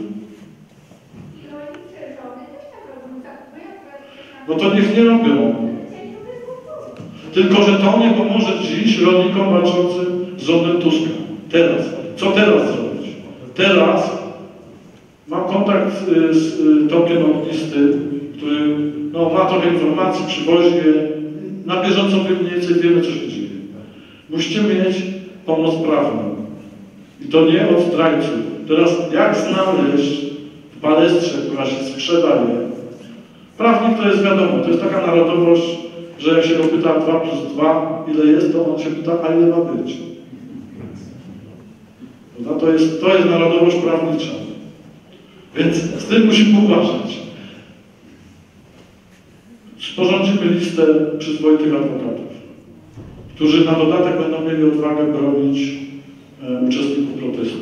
No to niech nie robią. Tylko że to nie pomoże dziś rolnikom walczącym z rządem Tuska. Teraz. Co teraz zrobić? Teraz mam kontakt z, z Tomkiem Ognistym, który no, ma trochę informacji, przywozi je. Na bieżąco mniej więcej wiemy, co się dzieje. Musicie mieć pomoc prawną. I to nie od zdrajców. Teraz jak znaleźć w palestrze, która się sprzedaje? Prawnik to jest wiadomo, to jest taka narodowość, że jak się go pyta dwa plus dwa, ile jest, to on się pyta, a ile ma być. No to jest, to jest narodowość prawnicza. Więc z tym musimy uważać. Sporządzimy listę przyzwoitych adwokatów, którzy na dodatek będą mieli odwagę bronić e, uczestników protestów.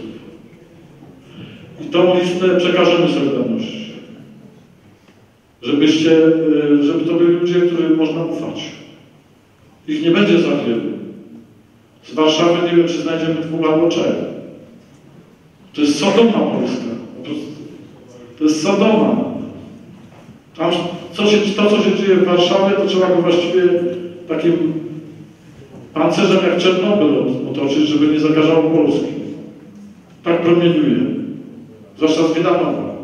I tą listę przekażemy Solidarności. Żebyście, e, żeby to byli ludzie, którym można ufać. Ich nie będzie za wielu. Z Warszawy nie wiem, czy znajdziemy dwóch albo trzech. To jest Sodoma Polska. Po prostu. To jest Sodoma. Tam co się, to, co się dzieje w Warszawie, to trzeba go właściwie takim pancerzem jak Czernobyl otoczyć, żeby nie zakażało Polski. Tak promieniuje. Zwłaszcza z Wielanowa.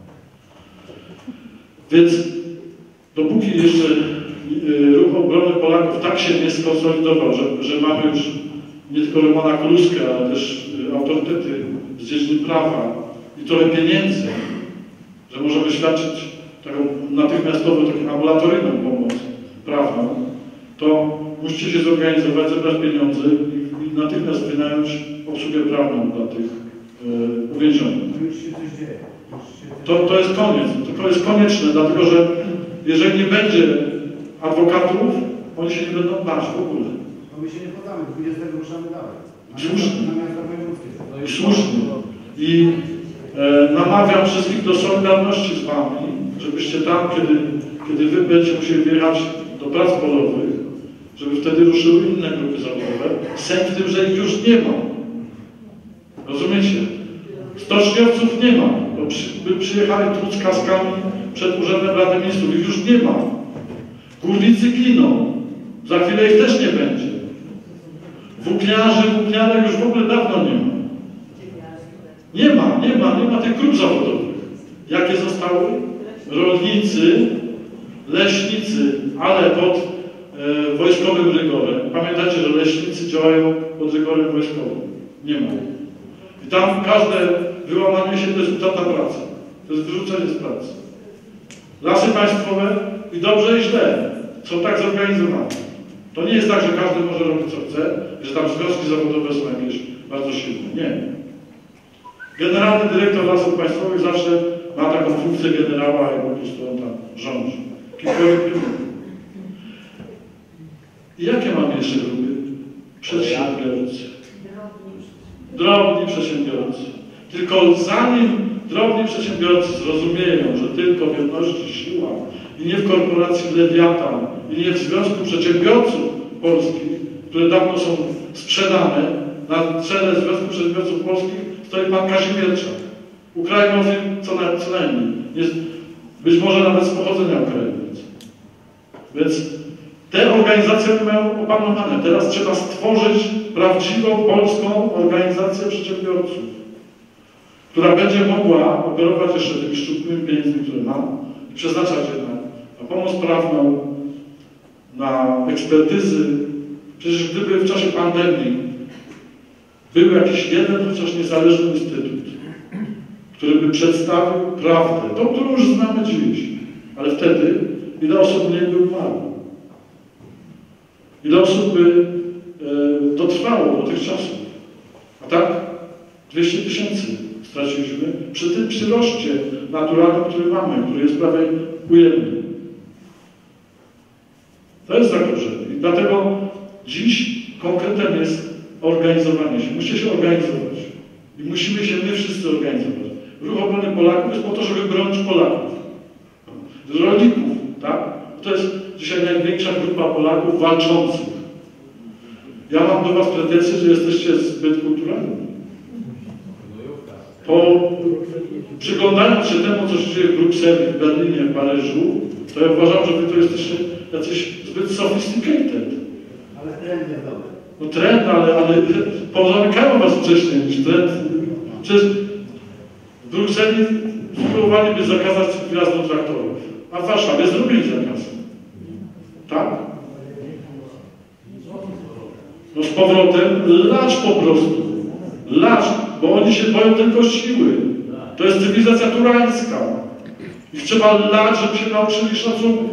Więc dopóki jeszcze ruch obrony Polaków tak się nie skonsolidował, że, że mamy już nie tylko Romana Kruskę, ale też autorytety z dziedziny prawa i trochę pieniędzy, że możemy świadczyć taką natychmiastową, taką ambulatoryjną pomoc prawną, to musicie się zorganizować, zebrać pieniądze i, i natychmiast wynająć obsługę prawną dla tych e, uwięzionych. To, to jest koniec, to jest konieczne, dlatego że jeżeli nie będzie adwokatów, oni się nie będą bać w ogóle. my się nie podamy, dwudziestego ruszamy dalej. Słusznie. Na miasto wojewódzkie. No i słusznie. I e, namawiam wszystkich do solidarności z Wami, żebyście tam, kiedy, kiedy Wy będziecie musieli wjechać do prac polowych, żeby wtedy ruszyły inne grupy zawodowe. Sęk w tym, że ich już nie ma. Rozumiecie? Stoczniowców nie ma, bo przy, by przyjechali tu z kaskami przed Urzędem Rady Ministrów. Ich już nie ma. Górnicy giną. Za chwilę ich też nie będzie. Włókniarzy, włókniarek już w ogóle dawno nie ma. Nie ma, nie ma, nie ma tych grup zawodowych. Jakie zostały? Rolnicy, leśnicy, ale pod e, wojskowym rygorem. Pamiętacie, że leśnicy działają pod rygorem wojskowym. Nie ma. I tam każde wyłamanie się to jest utrata pracy. To jest wyrzucenie z pracy. Lasy państwowe i dobrze i źle są tak zorganizowane. To nie jest tak, że każdy może robić co chce, że tam związki zawodowe są jakieś bardzo silne. Nie. Generalny dyrektor Lasów Państwowych zawsze ma taką funkcję generała i po prostu on tam rządzi. Kilkuletni. I jakie mamy jeszcze grupy? Przedsiębiorcy. Drobni przedsiębiorcy. Tylko zanim drobni przedsiębiorcy zrozumieją, że tylko w jedności siła i nie w korporacji Lewiatan i nie w Związku Przedsiębiorców Polskich, które dawno są sprzedane, na czele Związku Przedsiębiorców Polskich stoi pan Kazimierczak. Ukrainowie co, na, co najmniej. Jest, być może nawet z pochodzenia Ukrainiec. Więc te organizacje mają opanowane. Teraz trzeba stworzyć prawdziwą polską organizację przedsiębiorców, która będzie mogła operować jeszcze tymi szczupłymi pieniędzmi, które ma, i przeznaczać je na, na pomoc prawną, na ekspertyzy. Przecież gdyby w czasie pandemii był jakiś jeden chociaż niezależny instytut, który by przedstawił prawdę, tą, którą już znamy dziś, ale wtedy ile osób mniej by umarło. Ile osób by e, dotrwało do tych czasów. A tak dwieście tysięcy straciliśmy przy tym przyroście naturalnym, który mamy, który jest prawie ujemny. To jest zagrożenie. I dlatego dziś konkretem jest organizowanie się. Musicie się organizować. I musimy się my wszyscy organizować. Ruch Obrony Polaków jest po to, żeby bronić Polaków. Rolników, tak? To jest dzisiaj największa grupa Polaków walczących. Ja mam do was pretensje, że jesteście zbyt kulturalni. Po przyglądając się temu, co się dzieje w Brukseli, w Berlinie, w Paryżu, to ja uważam, że wy to jesteście jacyś zbyt sophisticated. Ale trend jest dobry. No trend, ale, ale pozamykają was wcześniej niż trend. Przecież w Brukseli spróbowaliby zakazać wjazdu traktorów, a w Warszawie zrobili zakaz. Tak? No z powrotem lać po prostu. Lać, bo oni się boją tylko siły. To jest cywilizacja turańska. Ich trzeba lać, żeby się nauczyli szacunku.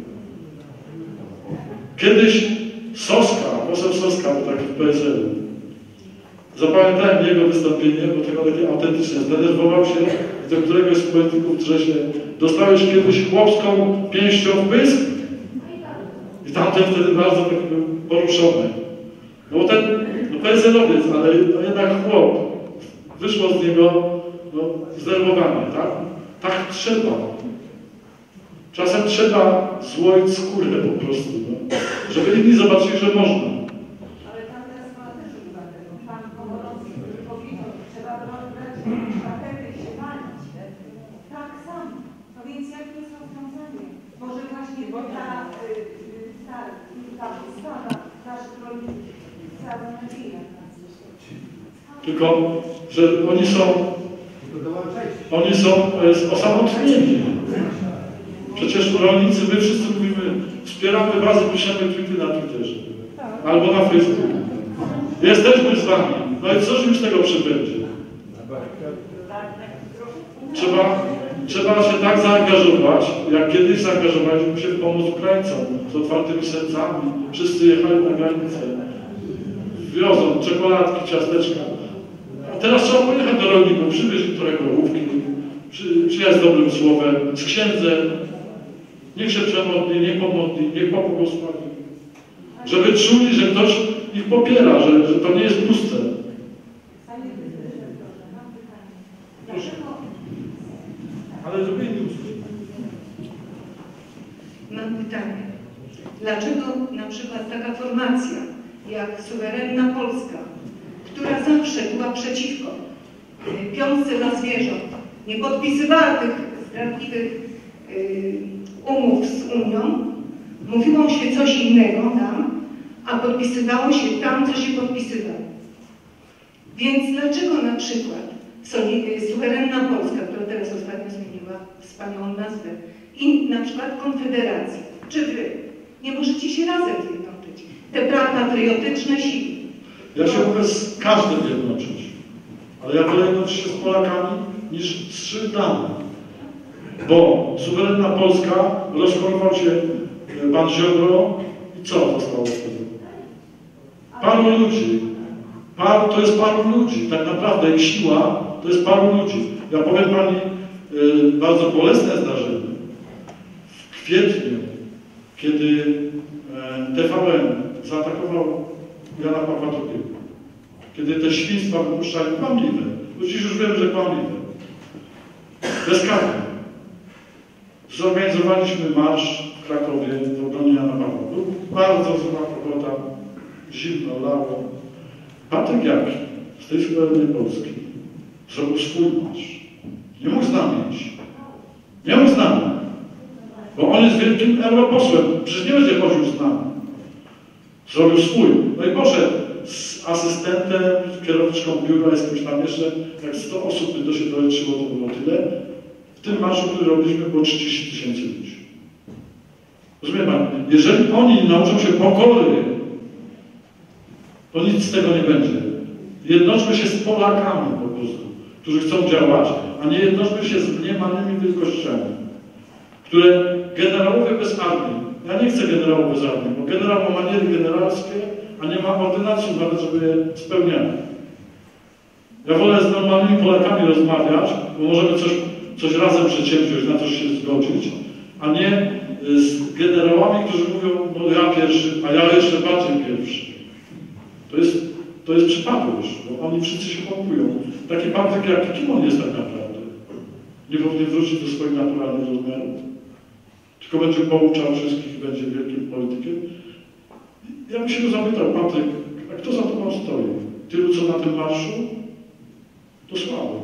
Kiedyś Soska, poseł Soska, bo tak w P S L u. Zapamiętałem jego wystąpienie, bo tego takie autentyczne. Zdenerwował się do któregoś z polityków, że się dostałeś kiedyś chłopską pięścią w pysk? I tamten wtedy bardzo był poruszony. No bo ten no P S L owiec, ale no jednak chłop. Wyszło z niego no, zdenerwowanie, tak? Tak trzeba. Czasem trzeba złoić skórę po prostu, no, żeby inni zobaczyli, że można. Ale tam teraz ma też chyba tego. Pan Komorowski, który powiedział, że trzeba brać sztafety i się walić. Tak samo. No więc jakie jest rozwiązanie? Może właśnie bo ta, ta, ta ustawa naszych rolników cała nadzieja na nas. Tylko, że oni są, oni są e, osamotnieni. Przecież rolnicy, my wszyscy mówimy, wspieramy was i piszemy tweety na Twitterze. Albo na Facebooku. Jesteśmy z wami. No i coś mi z tego przybędzie. Trzeba, trzeba się tak zaangażować, jak kiedyś zaangażowaliśmy się w pomoc Ukraińcom z otwartymi sercami. Wszyscy jechali na granicę. Wiozą czekoladki, ciasteczka. A teraz trzeba pojechać do rolników, przywieźć im trochę gorówki, przy, przyjechać z dobrym słowem, z księdzem. Niech się przemodli, niech pomodli, niech pobłogosławi. Żeby czuli, że ktoś ich popiera, że, że to nie jest puste. Panie dyrektorze, mam pytanie. Dlaczego... Ale żeby inni usłyszeli. Mam pytanie. Dlaczego na przykład taka formacja jak Suwerenna Polska, która zawsze była przeciwko y, piątce dla zwierząt, nie podpisywała tych zdradliwych y, umów z Unią, mówiło się coś innego tam, a podpisywało się tam, co się podpisywało. Więc dlaczego na przykład Suwerenna Polska, która teraz ostatnio zmieniła wspaniałą nazwę, i na przykład Konfederacja, czy wy nie możecie się razem zjednoczyć? Te patriotyczne siły. Ja się mogę z każdym zjednoczyć, ale ja wolę jednoczyć się z Polakami niż z Żydami. Bo suwerenna Polska, rozchorował się pan Ziobro i co zostało wtedy? Paru ludzi. Par, to jest paru ludzi. Tak naprawdę ich siła to jest paru ludzi. Ja powiem pani y, bardzo bolesne zdarzenie. W kwietniu, kiedy y, T V N zaatakował Jana Pawła drugiego, kiedy te świństwa wypuszczali kłamliwe, bo dziś już wiemy, że kłamliwe, bezkarnie. Zorganizowaliśmy marsz w Krakowie w obronie Jana Pawła. Był bardzo zła pogoda, zimno, lało. Patryk Jaki z tej suwerennej Polski zrobił swój marsz. Nie mógł z nami iść. Nie mógł z nami. Bo on jest wielkim europosłem. Przecież nie będzie chodził z nami. Zrobił swój. No i poszedł z asystentem, kierowniczką biura, z kimś tam jeszcze. Jak sto osób by to się doleczyło, to było tyle. W tym marszu, który robiliśmy, było trzydzieści tysięcy ludzi. Rozumie pan? Jeżeli oni nauczą się pokory, to nic z tego nie będzie. Jednoczmy się z Polakami po prostu, którzy chcą działać, a nie jednoczmy się z mniemanymi wielkościami, które generałowie bez armii. Ja nie chcę generałów bez armii, bo generał ma maniery generalskie, a nie ma ordynacji nawet, żeby je spełniać. Ja wolę z normalnymi Polakami rozmawiać, bo możemy coś, coś razem przedsięwziąć, na coś się zgodzić, a nie z generałami, którzy mówią, no ja pierwszy, a ja jeszcze bardziej pierwszy. To jest, to jest przypadłość, bo oni wszyscy się pompują. Taki Patryk jak kim on jest tak naprawdę? Nie powinien wrócić do swoich naturalnych rozmiarów. Tylko będzie pouczał wszystkich i będzie wielkim politykiem. Ja bym się go zapytał, Patryk, a kto za tobą stoi? Tylu, co na tym marszu? To słabo.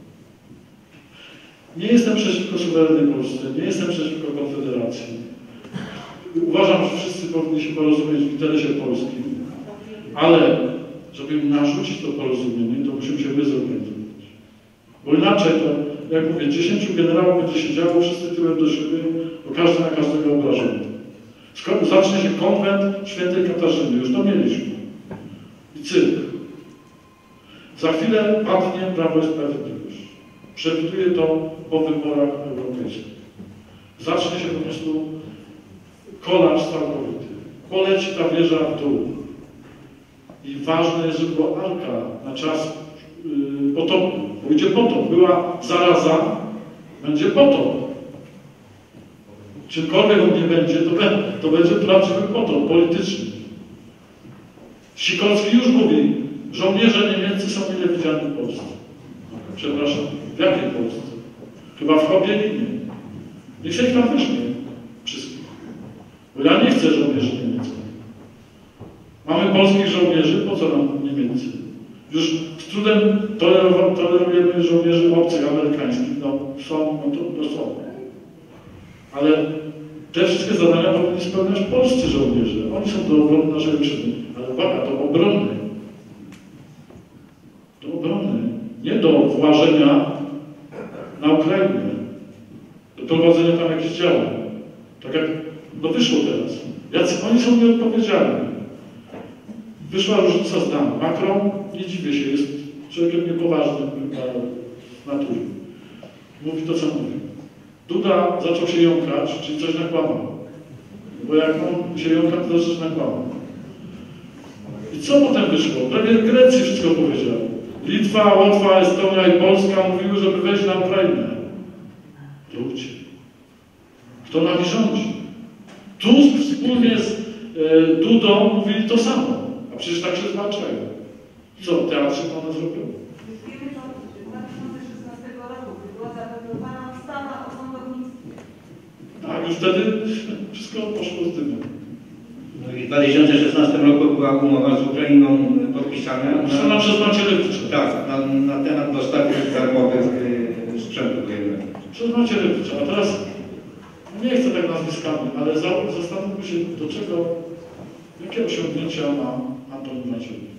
Nie jestem przeciwko suwerennej Polsce, nie jestem przeciwko Konfederacji. Uważam, że wszyscy powinni się porozumieć w interesie polskim, ale żeby narzucić to porozumienie, to musimy się my zorganizować. Bo inaczej to, jak mówię, dziesięciu generałów będzie się działo, wszyscy tyłem do siebie, bo każdy na każdego obrażony. Skoro zacznie się konwent świętej Katarzyny, już to mieliśmy. I cyrk. Za chwilę padnie Prawo i Sprawiedliwość. Przewiduję to po wyborach europejskich. Zacznie się po prostu kolaps całkowity. Poleci ta wieża w dół. I ważne jest, żeby była arka na czas yy, potopu. Bo idzie potop. Była zaraza, będzie potop. Czymkolwiek on nie będzie, to, be, to będzie prawdziwy potop polityczny. Sikorski już mówi, żołnierze niemieccy są mile widziani w Polsce. Przepraszam, w jakiej Polsce? Chyba w Chobielinie. Niech się ich tam weźmie wszystkich. Bo ja nie chcę żołnierzy niemieckich. Mamy polskich żołnierzy, po co nam Niemcy? Już z trudem tolerujemy żołnierzy obcych, amerykańskich. No są, no to no są. Ale te wszystkie zadania powinni spełniać polscy żołnierze. Oni są do obrony naszej ojczyzny. Ale uwaga, do obrony. Do obrony. Nie do włażenia na Ukrainę. Do prowadzenia tam jakichś działań. Tak jak no wyszło teraz. Jacy oni są nieodpowiedzialni. Wyszła różnica zdań. Macron, nie dziwię się, jest człowiekiem niepoważnym w natury. Mówi to, co mówi. Duda zaczął się jąkać, czyli coś nakłamał. Bo jak on się jąka, to zaczyna nakłamał. I co potem wyszło? Premier Grecji wszystko powiedział. Litwa, Łotwa, Estonia i Polska mówiły, żeby wejść na Ukrainę. Ludzie. Kto nami rządzi? Tusk wspólnie z Dudą mówili to samo, a przecież tak się zwalczają. Co w teatrze pana zrobiło? Wiemy to od dwa tysiące szesnastego roku, gdy była zadeklarowana ustawa o sądownictwie. Tak, i wtedy wszystko poszło z dymem. No i w dwa tysiące szesnastym roku była umowa z Ukrainą podpisana. Pisana przez Macierewicza. Tak, na, na temat dostawy darmowych y, sprzętu wojennego. Przez Macierewicza. A teraz, nie chcę tak nazwiskami, ale za, zastanówmy się, do czego, jakie osiągnięcia ma Antoni Macierewicz.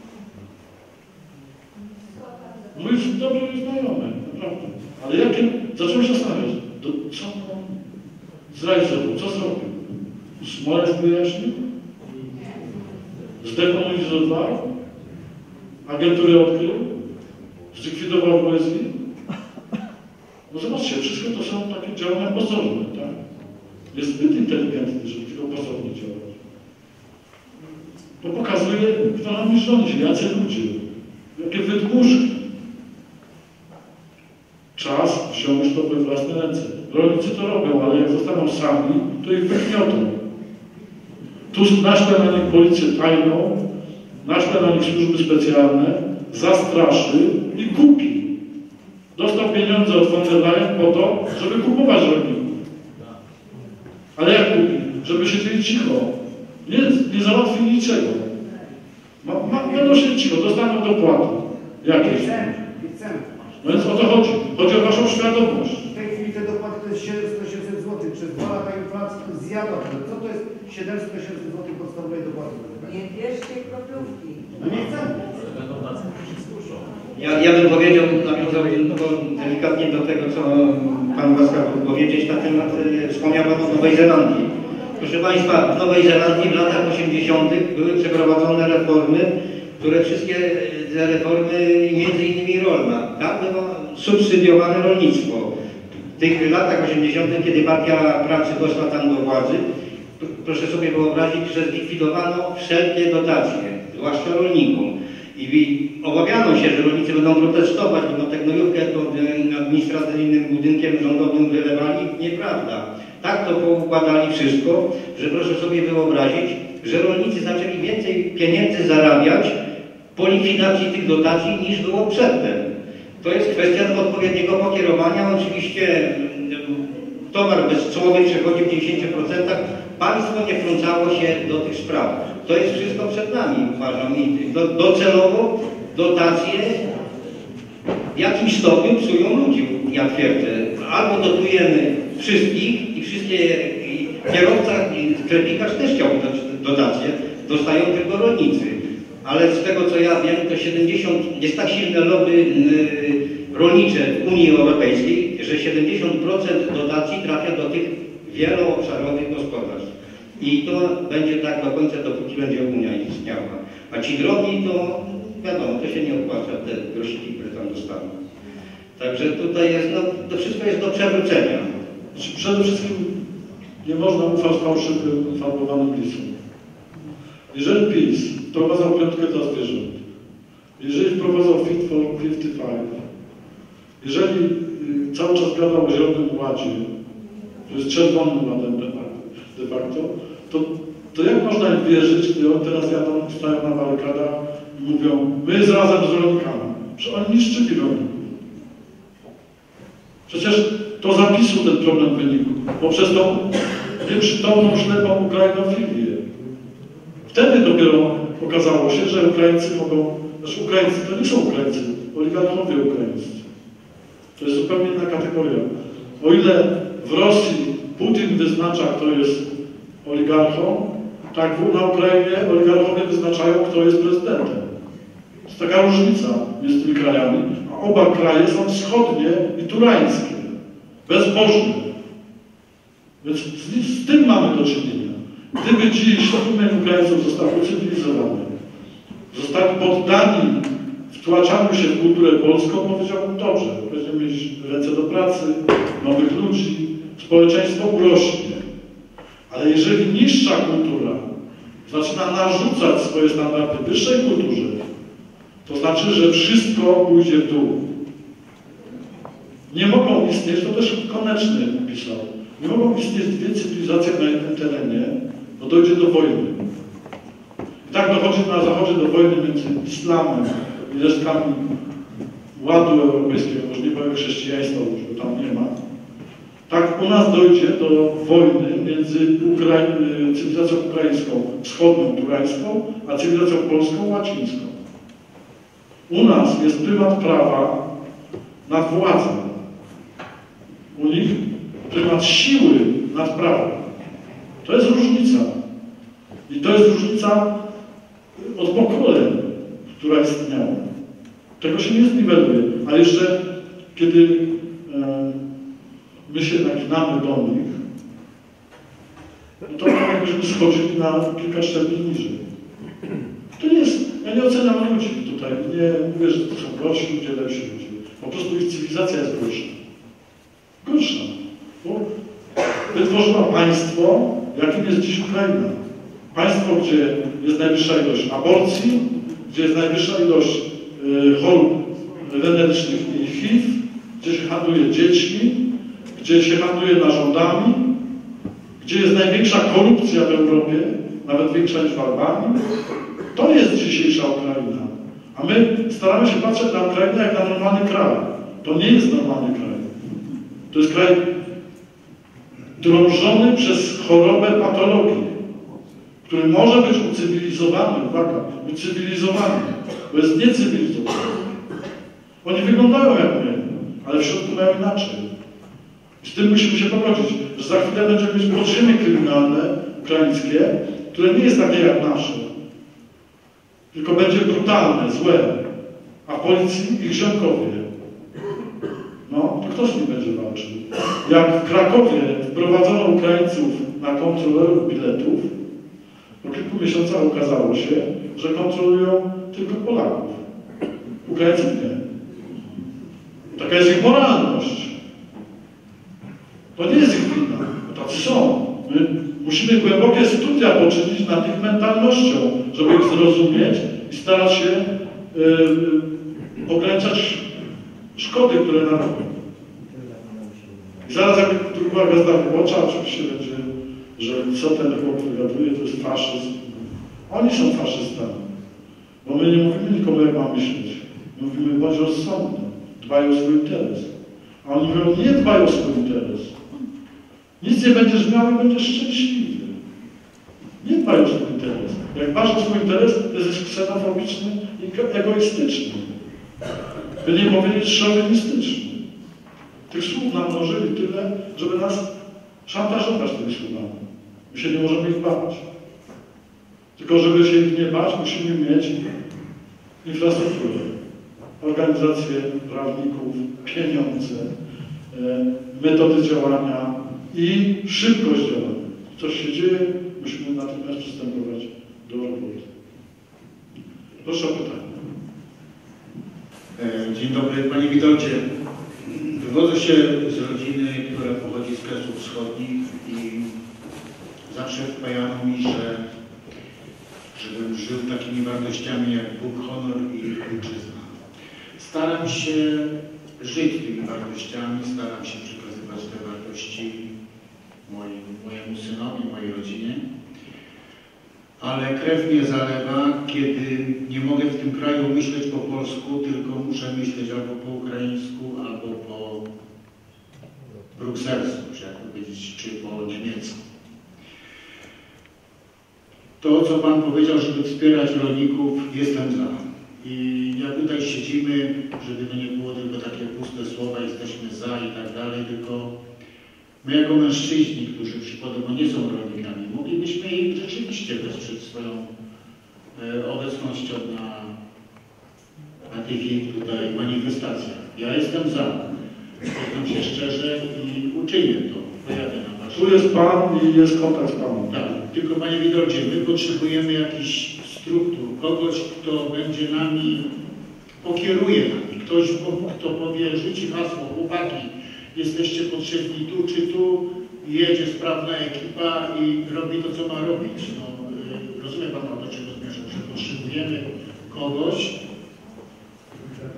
Mój dobry znajomy, naprawdę. Ale jakie, zacząłem się zastanawiać, do, co on zrealizował, co zrobił? Smoleńsk wyjaśnił? Zdekomunizował? Agentury odkrył? Zlikwidował W S I? No zobaczcie, wszystko to są takie działania pozorne, tak? Jest zbyt inteligentny, żeby tylko pozornie działać. To pokazuje, kto nami rządzi, jacy ludzie, jakie wydmuszki. Czas wziąć to we własne ręce. Rolnicy to robią, ale jak zostaną sami, to ich wygniotą. Tu naśle na nich policję tajną, naśle na nich służby specjalne, zastraszy i kupi. Dostał pieniądze od von der Leyen po to, żeby kupować rolników. Ale jak kupi? Żeby siedzieli cicho. Nie, nie załatwi niczego. Ma, ma, będą się cicho, dostaną dopłaty. Jakieś. No więc o to chodzi. Chodzi o waszą świadomość. W tej chwili te dopłaty to jest siedemset osiemset złotych. Przez dwa lata inflacji to zjadła. Co to jest siedemset osiemset złotych podstawowej dopłaty? Nie bierzcie kroplówki. No nie chcemy. Ja, ja bym powiedział, nawiązał no, delikatnie do tego, co pan łaskaw powiedzieć na temat, wspomniał pan o Nowej Zelandii. Proszę państwa, w Nowej Zelandii w latach osiemdziesiątych były przeprowadzone reformy, które wszystkie te reformy, między innymi rolna, tam było subsydiowane rolnictwo. W tych latach osiemdziesiątych, kiedy Partia Pracy doszła tam do władzy, proszę sobie wyobrazić, że zlikwidowano wszelkie dotacje, zwłaszcza rolnikom. I obawiano się, że rolnicy będą protestować, będą tę gnojówkę pod administracyjnym budynkiem rządowym wylewali. Nieprawda. Tak to poukładali wszystko, że proszę sobie wyobrazić, że rolnicy zaczęli więcej pieniędzy zarabiać po likwidacji tych dotacji niż było przedtem. To jest kwestia odpowiedniego pokierowania. Oczywiście towar bezcłowy przechodzi w dziewięćdziesięciu procentach. Państwo nie wtrącało się do tych spraw. To jest wszystko przed nami, uważam. I do, docelowo dotacje w jakimś stopniu psują ludzi, ja twierdzę. Albo dotujemy wszystkich i wszystkie i kierowca i sklepikarz też chciałby dotacje, dostają tylko rolnicy. Ale z tego co ja wiem, to siedemdziesiąt jest tak silne lobby y, rolnicze w Unii Europejskiej, że siedemdziesiąt procent dotacji trafia do tych wieloobszarowych gospodarstw. I to będzie tak do końca, dopóki będzie Unia istniała. A ci drobni to wiadomo, to się nie opłaca, te grosiki, które tam dostaną. Także tutaj jest, no, to wszystko jest do przewrócenia. Przede wszystkim nie można ufać fałszywym, fałszowanym lisom. Jeżeli PiS wprowadzał piątkę dla zwierząt, jeżeli wprowadzał Fit for pięćdziesiąt pięć, jeżeli y, cały czas gadał o Zielonym Ładzie, to jest czerwonym ładem de facto, to, to jak można im wierzyć, gdy oni teraz jadą, stają na barykadach i mówią, my jest razem z rolnikami. Przecież oni niszczyli rolników. Przecież to zapisu ten problem wynikł, poprzez tą nieprzytomną, ślepą ukrainofilię. Wtedy dopiero okazało się, że Ukraińcy mogą, znaczy Ukraińcy to nie są Ukraińcy, oligarchowie ukraińscy. To jest zupełnie inna kategoria. O ile w Rosji Putin wyznacza, kto jest oligarchą, tak na Ukrainie oligarchowie wyznaczają, kto jest prezydentem. Jest taka różnica między tymi krajami, a oba kraje są wschodnie i turańskie, bezbożne. Więc z, z tym mamy do czynienia. Gdyby dziś tłumem Ukraińców został ucywilizowany, zostali poddani wtłaczaniu się w kulturę polską, powiedziałbym dobrze, będziemy mieć ręce do pracy, nowych ludzi, społeczeństwo urośnie. Ale jeżeli niższa kultura zaczyna narzucać swoje standardy wyższej kulturze, to znaczy, że wszystko pójdzie w dół. Nie mogą istnieć, to też Koneczny pisał, nie mogą istnieć dwie cywilizacje na jednym terenie, bo dojdzie do wojny. I tak dochodzi na zachodzie do wojny między islamem i resztkami ładu europejskiego, może nie powiem chrześcijaństwa, bo tam nie ma. Tak u nas dojdzie do wojny między Ukrai cywilizacją ukraińską, wschodnią, turańską, a cywilizacją polską, łacińską. U nas jest prymat prawa nad władzą. U nich prymat siły nad prawem. To jest różnica. I to jest różnica od pokoleń, która istniała. Tego się nie zniweluje. A jeszcze kiedy e, my się naginamy do nich, no to jakbyśmy schodzili na kilka szczebli niżej. To nie jest, ja nie oceniam ludzi tutaj, nie mówię, że to są gorsi ludzie, lepsi ludzie. Po prostu ich cywilizacja jest gorsza. Gorsza. Bo wytworzyła państwo, jakim jest dziś Ukraina. Państwo, gdzie jest najwyższa ilość aborcji, gdzie jest najwyższa ilość y, chorób wenerycznych i H I V, gdzie się handluje dziećmi, gdzie się handluje narządami, gdzie jest największa korupcja w Europie, nawet większa niż w Albanii. To jest dzisiejsza Ukraina. A my staramy się patrzeć na Ukrainę jak na normalny kraj. To nie jest normalny kraj. To jest kraj drążony przez chorobę patologii, który może być ucywilizowany, uwaga, ucywilizowany, bo jest niecywilizowany. Oni wyglądają jak my, ale w środku mają inaczej. I z tym musimy się pogodzić, że za chwilę będziemy mieć podziemie kryminalne, ukraińskie, które nie jest takie jak nasze, tylko będzie brutalne, złe, a w policji ich ziomkowie. No, to kto z nimi będzie walczył? Jak w Krakowie wprowadzono Ukraińców na kontrolerów biletów, po kilku miesiącach okazało się, że kontrolują tylko Polaków. Ukraińców nie. Taka jest ich moralność. To nie jest ich wina. Tacy są. My musimy głębokie studia poczynić nad ich mentalnością, żeby ich zrozumieć i starać się yy, ograniczać szkody, które nam robią. I zaraz jak druga gazda wyborcza oczywiście będzie, że co ten chłop wygaduje, to jest faszyzm. Oni są faszystami. Bo my nie mówimy nikomu, jak ma myśleć. Mówimy, bądź rozsądny, dbaj o swój interes. A oni mówią, nie dbaj o swój interes. Nic nie będziesz miał i będziesz szczęśliwy. Nie dbaj o swój interes. Jak dbasz o swój interes, to jesteś ksenofobiczny i egoistyczny. By nie powiedzieć szowinistyczny. Tych słów namnożyli tyle, żeby nas szantażować tymi słowami. My się nie możemy ich bać. Tylko żeby się ich nie bać, musimy mieć infrastrukturę, organizację prawników, pieniądze, metody działania i szybkość działania. Coś się dzieje, musimy natychmiast przystępować do roboty. Proszę o pytanie. Dzień dobry, Panie Witoldzie. Wywodzę się z rodziny, która pochodzi z Kresów Wschodnich i zawsze wpajano mi, że żebym żył takimi wartościami jak Bóg, honor i ojczyzna. Staram się żyć tymi wartościami, staram się przekazywać te wartości moim, mojemu synowi, mojej rodzinie. Ale krew mnie zalewa, kiedy nie mogę w tym kraju myśleć po polsku, tylko muszę myśleć albo po ukraińsku, albo po brukselsku, czy jak powiedzieć, czy po niemiecku. To, co Pan powiedział, żeby wspierać rolników, jestem za. I jak tutaj siedzimy, żeby to nie było tylko takie puste słowa, jesteśmy za i tak dalej, tylko my jako mężczyźni, którzy przykładowo nie są rolnikami, moglibyśmy ich rzeczywiście wesprzeć swoją e, obecnością na, na tych ich tutaj manifestacjach. Ja jestem za. Przyznam się szczerze i uczynię to. Pojadę na Warszawę. Tu jest Pan i jest kontakt z Panem. Tak, tylko Panie Witoldzie, my potrzebujemy jakichś struktur, kogoś, kto będzie nami, pokieruje nami, ktoś, kto powie, rzuci hasło, chłopaki, jesteście potrzebni tu czy tu, jedzie sprawna ekipa i robi to, co ma robić. No, rozumie Pan, do czego zmierzam, że potrzebujemy kogoś,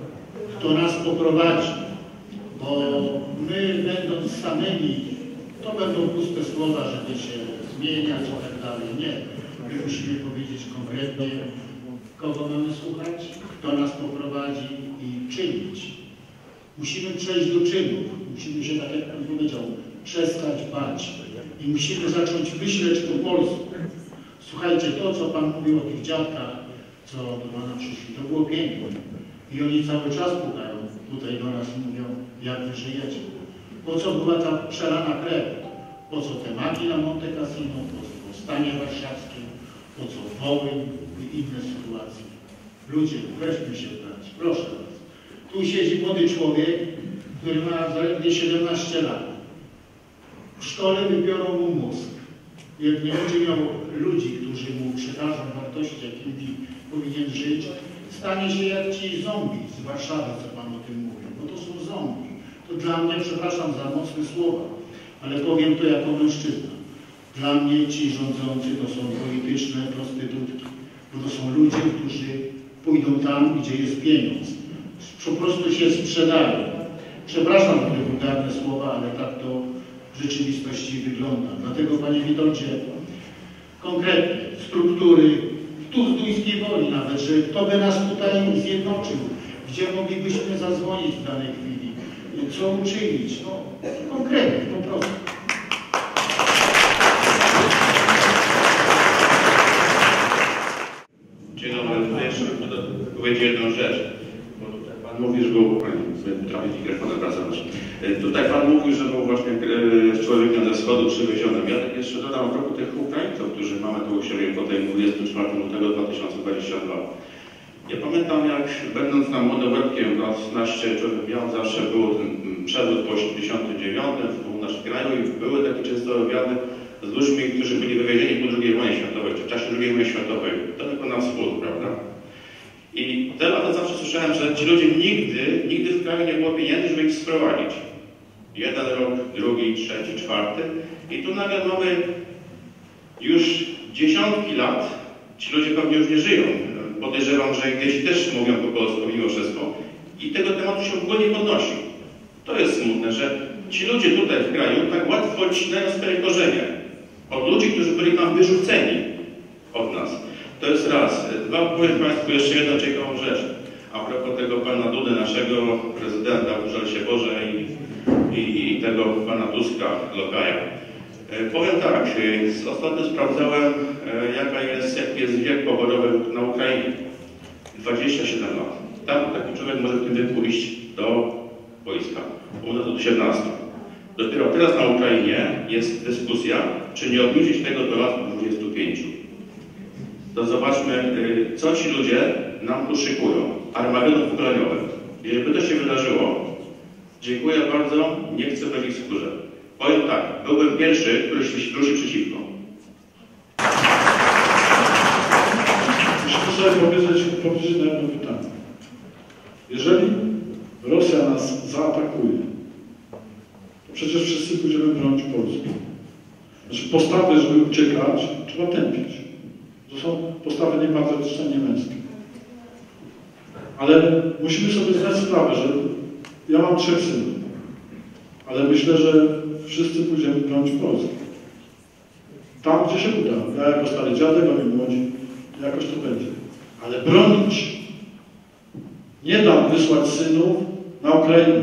kto nas poprowadzi, bo my, będąc samymi, to będą puste słowa, żeby się zmieniać i tak dalej. Nie. My musimy powiedzieć konkretnie, kogo mamy słuchać, kto nas poprowadzi i czynić. Musimy przejść do czynów. Musimy się, tak jak Pan powiedział, przestać bać. I musimy zacząć myśleć po polsku. Słuchajcie, to co Pan mówił o tych dziadkach, co do Pana przyszli, to było piękne. I oni cały czas pukają tutaj do nas i mówią, jak wy żyjecie. Po co była ta przelana krew? Po co te maki na Monte Cassino? Po co powstanie warszawskie? Po co Wołyń i inne sytuacje? Ludzie, weźmy się brać. Proszę Was. Tu siedzi młody człowiek, który ma zaledwie siedemnaście lat. W szkole wybiorą mu mózg. Jak nie będzie miał ludzi, którzy mu przekażą wartości, jakimi powinien żyć, stanie się jak ci zombie z Warszawy, co Pan o tym mówił. Bo to są zombie. To dla mnie, przepraszam za mocne słowa, ale powiem to jako mężczyzna. Dla mnie ci rządzący to są polityczne prostytutki. Bo to są ludzie, którzy pójdą tam, gdzie jest pieniądz. Po prostu się sprzedają. Przepraszam za te wulgarne słowa, ale tak to w rzeczywistości wygląda. Dlatego, Panie Witoldzie, konkretnie struktury, tu z duńskiej woli nawet, że kto by nas tutaj zjednoczył, gdzie moglibyśmy zadzwonić w danej chwili, co uczynić, no konkretnie, po prostu. Dzień dobry, jeszcze powiedzieć jedną rzecz, bo tutaj Pan mówi, że był, trafię mikrofonem pracować. Tutaj Pan mówił, że był właśnie człowiekiem ze wschodu przywieziony. Ja tak jeszcze dodam a propos tych Ukraińców, którzy mamy tu u siebie po tym dwudziestego czwartego lutego dwa tysiące dwudziestego drugiego. Ja pamiętam, jak będąc na młodym łebkiem, dwanaście człowiek miał, zawsze był ten przewrót po osiemdziesiątym dziewiątym w naszym kraju i były takie często wywiady z ludźmi, którzy byli wywiezieni po drugiej wojnie światowej, czy w czasie drugiej wojny światowej, daleko na wschód, prawda? I te lata zawsze słyszałem, że ci ludzie nigdy, nigdy w kraju nie było pieniędzy, żeby ich sprowadzić. Jeden rok, drugi, trzeci, czwarty. I tu nagle mamy już dziesiątki lat, ci ludzie pewnie już nie żyją. Podejrzewam, że dzieci też mówią po polsku mimo wszystko. I tego tematu się w ogóle nie podnosi. To jest smutne, że ci ludzie tutaj w kraju tak łatwo odcinają swoje korzenie od ludzi, którzy byli tam wyrzuceni od nas. To jest raz. Dwa, powiem Państwu jeszcze jedną ciekawą rzecz. A propos tego Pana Dudy, naszego prezydenta, żal się Boże, i, i, i tego Pana Tuska, Lokaja. E, powiem tak, e, ostatnio sprawdzałem, e, jaka jest, jaki jest wiek poborowy na Ukrainie. dwadzieścia siedem lat. Tam taki człowiek może w tym wieku iść do wojska. U nas od siedemnastu. Dopiero teraz na Ukrainie jest dyskusja, czy nie obniżyć tego do lat dwudziestu pięciu. To zobaczmy, co ci ludzie nam tu szykują. Armagedon pokoleniowy. Jeżeli to się wydarzyło, dziękuję bardzo, nie chcę być ich skórze. Powiem tak, byłbym pierwszy, który się ruszy przeciwko. Muszę sobie powiedzieć, powiedzieć na jedno pytanie. Jeżeli Rosja nas zaatakuje, to przecież wszyscy pójdziemy bronić Polski. Znaczy postawy, żeby uciekać, trzeba tępić. To są postawy niepatriotyczne, nie męskie. Ale musimy sobie zdać sprawę, że ja mam trzech synów, ale myślę, że wszyscy pójdziemy bronić Polski. Tam, gdzie się uda. Ja jako stary dziadek, oni młodzi, jakoś to będzie. Ale bronić. Nie dam wysłać synów na Ukrainę.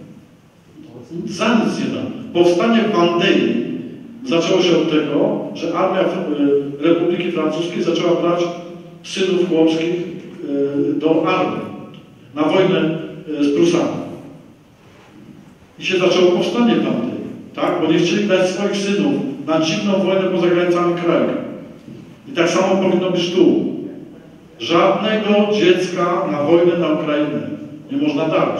Za nic nie dam. Powstanie w Wandei zaczęło się od tego, że armia Republiki Francuskiej zaczęła brać synów chłopskich do armii na wojnę z Prusami. I się zaczęło powstanie w Wandei, tak? Bo nie chcieli dać swoich synów na dziwną wojnę poza granicami kraju. I tak samo powinno być tu. Żadnego dziecka na wojnę na Ukrainę nie można dać.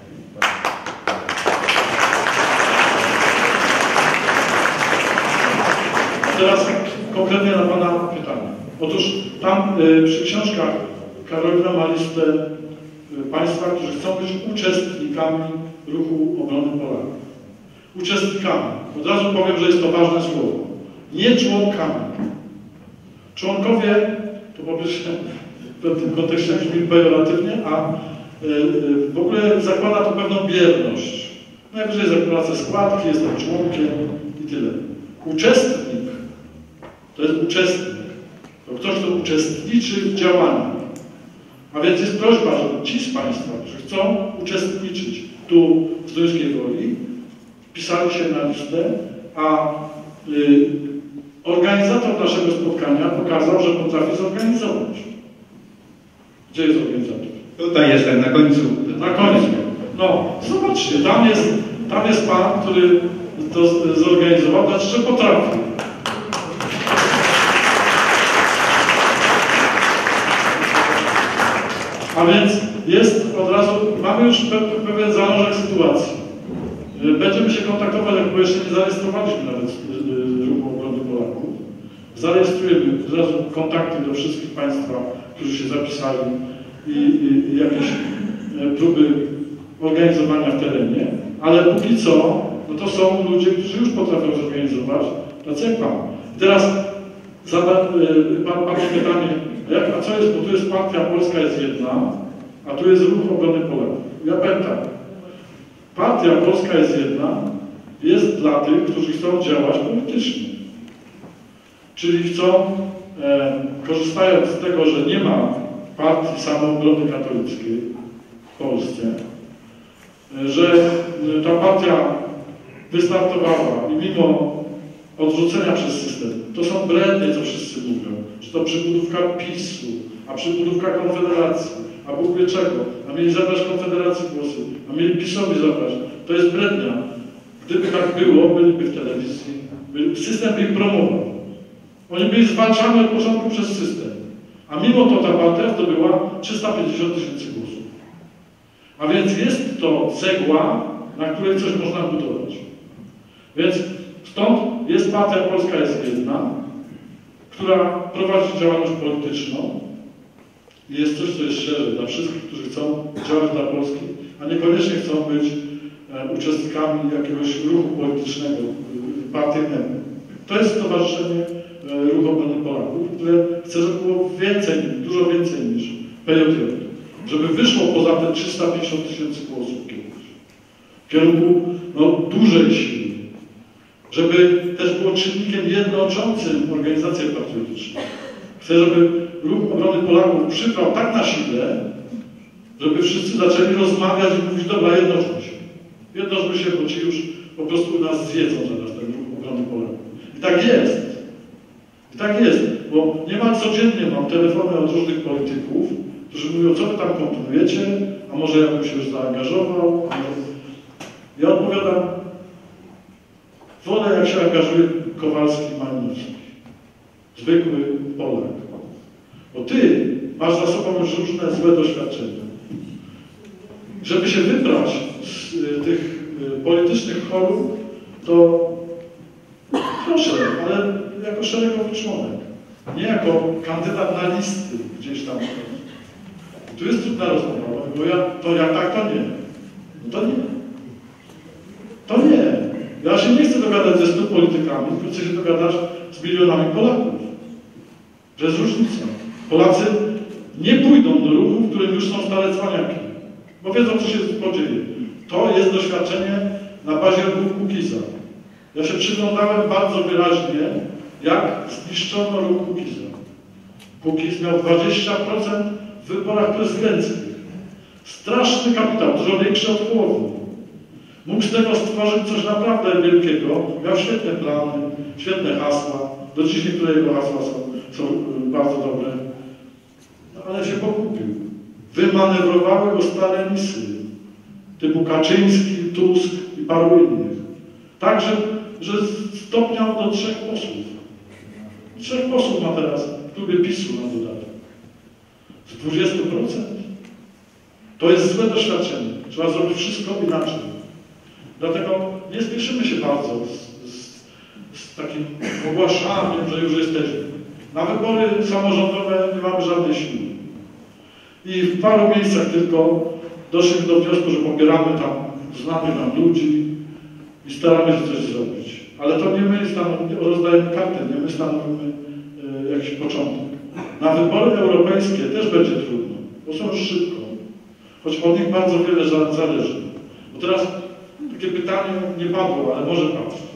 Teraz konkretnie na Pana pytanie. Otóż tam y, przy książkach Karolina ma listę y, państwa, którzy chcą być uczestnikami ruchu obrony Polaków. Uczestnikami. Od razu powiem, że jest to ważne słowo. Nie członkami. Członkowie, to po pierwsze w tym kontekście brzmi pejoratywnie, a y, y, w ogóle zakłada to pewną bierność. Najwyżej zapłacę składki, jestem członkiem i tyle. Uczestnik to jest uczestnik. To ktoś, kto uczestniczy w działaniu. A więc jest prośba, że ci z Państwa, którzy chcą uczestniczyć tu w Zduńskiej Woli, wpisali się na listę, a y, organizator naszego spotkania pokazał, że potrafi zorganizować. Gdzie jest organizator? Tutaj jestem, na końcu. Na końcu. No, zobaczcie, tam jest, tam jest pan, który to zorganizował, znaczy, że potrafi. A więc jest od razu, mamy już pe pewien zalążek sytuacji. Będziemy się kontaktować, jak jeszcze nie zarejestrowaliśmy nawet ruchu obrony Polaków. Zarejestrujemy od razu kontakty do wszystkich Państwa, którzy się zapisali i, i, i jakieś próby organizowania w terenie, ale póki co, no to są ludzie, którzy już potrafią zorganizować, tacy jak Pan. Teraz zada, Pan padło pytanie, jak, a co jest, bo tu jest Partia Polska jest jedna, a tu jest Ruch Obrony Polaków. Ja powiem tak, Partia Polska jest jedna, jest dla tych, którzy chcą działać politycznie. Czyli chcą, e, korzystając z tego, że nie ma partii samoobrony katolickiej w Polsce, e, że e, ta partia wystartowała i mimo odrzucenia przez system, to są brednie, co wszyscy mówią, że to przybudówka PiSu, a przybudówka Konfederacji, a Bóg wie czego, a mieli zabrać Konfederacji głosy, a mieli PiSowi zabrać. To jest brednia. Gdyby tak było, byliby w telewizji, by, system by ich promował. Oni byli zwalczani od początku przez system. A mimo to ta partia zdobyła trzysta pięćdziesiąt tysięcy głosów. A więc jest to cegła, na której coś można budować. Więc stąd jest Partia Polska jest jedna, która prowadzi działalność polityczną i jest coś, co jest szczerze dla wszystkich, którzy chcą działać dla Polski, a niekoniecznie chcą być e, uczestnikami jakiegoś ruchu politycznego, e, partyjnego. To jest Stowarzyszenie e, Ruchu Obrony Polaków, które chce, żeby było więcej, dużo więcej niż P J J. Żeby wyszło poza te trzysta pięćdziesiąt tysięcy głosów kiedyś. W kierunku no, dużej siły. Żeby też było czynnikiem jednoczącym organizacje patriotyczne. Chcę, żeby Ruch Obrony Polaków przybrał tak na sile, żeby wszyscy zaczęli rozmawiać i mówić, dobra, jednoczmy się. Jednoczmy się, bo ci już po prostu nas zjedzą zaraz ten Ruch Obrony Polaków. I tak jest. I tak jest, bo niemal codziennie mam telefony od różnych polityków, którzy mówią, co wy tam kontynuujecie, a może ja bym się już zaangażował. Ja odpowiadam, wolę jak się angażuje Kowalski i Malinowski. Zwykły Polak. Bo ty masz za sobą już różne złe doświadczenia. Żeby się wybrać z y, tych y, politycznych chorób, to proszę, ale jako szeregowy członek. Nie jako kandydat na listy gdzieś tam. Tu jest trudna rozmowa, bo ja, to ja tak, to nie. No to nie. To nie. Ja się nie chcę dogadać ze stu politykami, tylko chcę się dogadać z milionami Polaków. To jest różnica. Polacy nie pójdą do ruchu, w którym już są stare cwaniaki, bo wiedzą, co się podzieje. To jest doświadczenie na bazie ruchu Kukiza. Ja się przyglądałem bardzo wyraźnie, jak zniszczono ruch Kukiza. Kukiz miał dwadzieścia procent w wyborach prezydenckich. Straszny kapitał, dużo większy od połowy. Mógł z tego stworzyć coś naprawdę wielkiego. Miał świetne plany, świetne hasła. Do dziś niektóre jego hasła są, są bardzo dobre. No, ale się pogubił. Wymanewrowały go stare misy, typu Kaczyński, Tusk i paru innych. Tak, że, że stopniał do trzech posłów. Trzech posłów ma teraz w klubie PiSu na dodatek. Z dwudziestu procent. To jest złe doświadczenie. Trzeba zrobić wszystko inaczej. Dlatego nie spieszymy się bardzo z, z, z takim ogłaszaniem, że już jesteśmy. Na wybory samorządowe nie mamy żadnej siły. I w paru miejscach tylko doszliśmy do wniosku, że pobieramy tam znanych nam ludzi i staramy się coś zrobić. Ale to nie my stanowimy, rozdajemy kartę, nie my stanowimy y, jakiś początek. Na wybory europejskie też będzie trudno, bo są już szybko. Choć od nich bardzo wiele zależy. Bo teraz takie pytanie nie padło, ale może paść.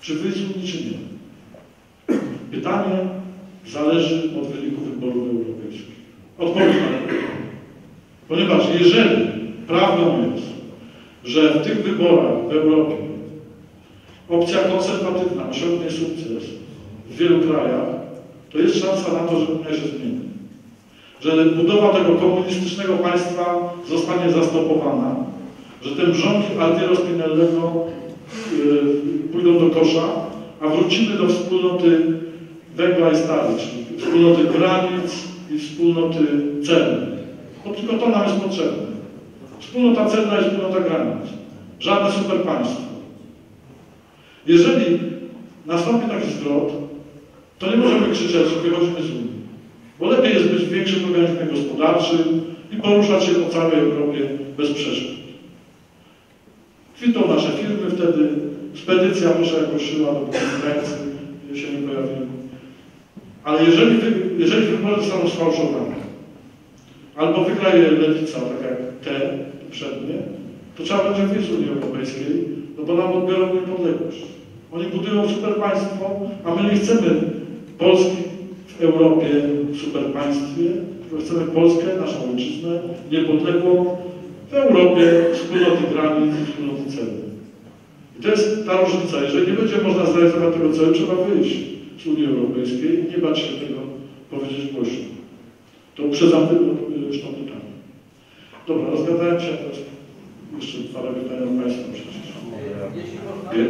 czy wyjść z Unii, czy nie. Pytanie zależy od wyniku wyborów europejskich. Odpowiedź na to. Ponieważ jeżeli prawdą jest, że w tych wyborach w Europie opcja konserwatywna osiągnie sukces w wielu krajach, to jest szansa na to, że Unia się zmieni. Że budowa tego komunistycznego państwa zostanie zastopowana, że te mrzonki Altiero Spinellego yy, pójdą do kosza, a wrócimy do wspólnoty węgla i stali, czyli wspólnoty granic i wspólnoty celnej. Bo tylko to nam jest potrzebne. Wspólnota celna i wspólnota granic. Żadne superpaństwo. Jeżeli nastąpi taki zwrot, to nie możemy krzyczeć, że wychodzimy z Unii. Bo lepiej jest być większym organizmem gospodarczym i poruszać się po całej Europie bez przeszkód. Kwitną nasze firmy wtedy, spedycja może jakoś szyła do Ukraińcy się nie pojawili. Ale jeżeli, wy, jeżeli wybory zostaną sfałszowane, albo wygra je lewica, tak jak te poprzednie, to trzeba będzie wyjść z Unii Europejskiej, no bo nam odbiorą niepodległość. Oni budują superpaństwo, a my nie chcemy Polski w Europie, w superpaństwie, tylko chcemy Polskę, naszą ojczyznę, niepodległą w Europie, wspólnoty granic i wspólnoty celnej. I to jest ta różnica. Jeżeli nie będzie można zrealizować tego celu, trzeba wyjść z Unii Europejskiej i nie bać się tego powiedzieć głośno. To uprzedzam już to pytanie. Dobra, rozgadałem się, teraz jeszcze parę pytań od Państwa przecież. Jeśli można. Nie?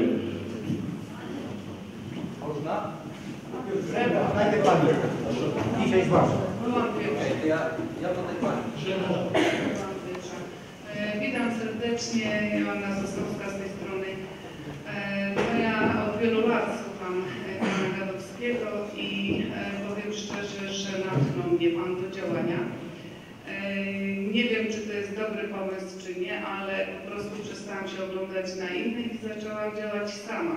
Można? Najpierw Pani. Dzisiaj zwłaszcza. Ja, ja tutaj Pani. Witam serdecznie, Joanna Sosnowska z tej strony. No ja od wielu lat słucham pana Gadowskiego i powiem szczerze, że natchnął mnie Pan do działania. Nie wiem, czy to jest dobry pomysł, czy nie, ale po prostu przestałam się oglądać na innych i zaczęłam działać sama.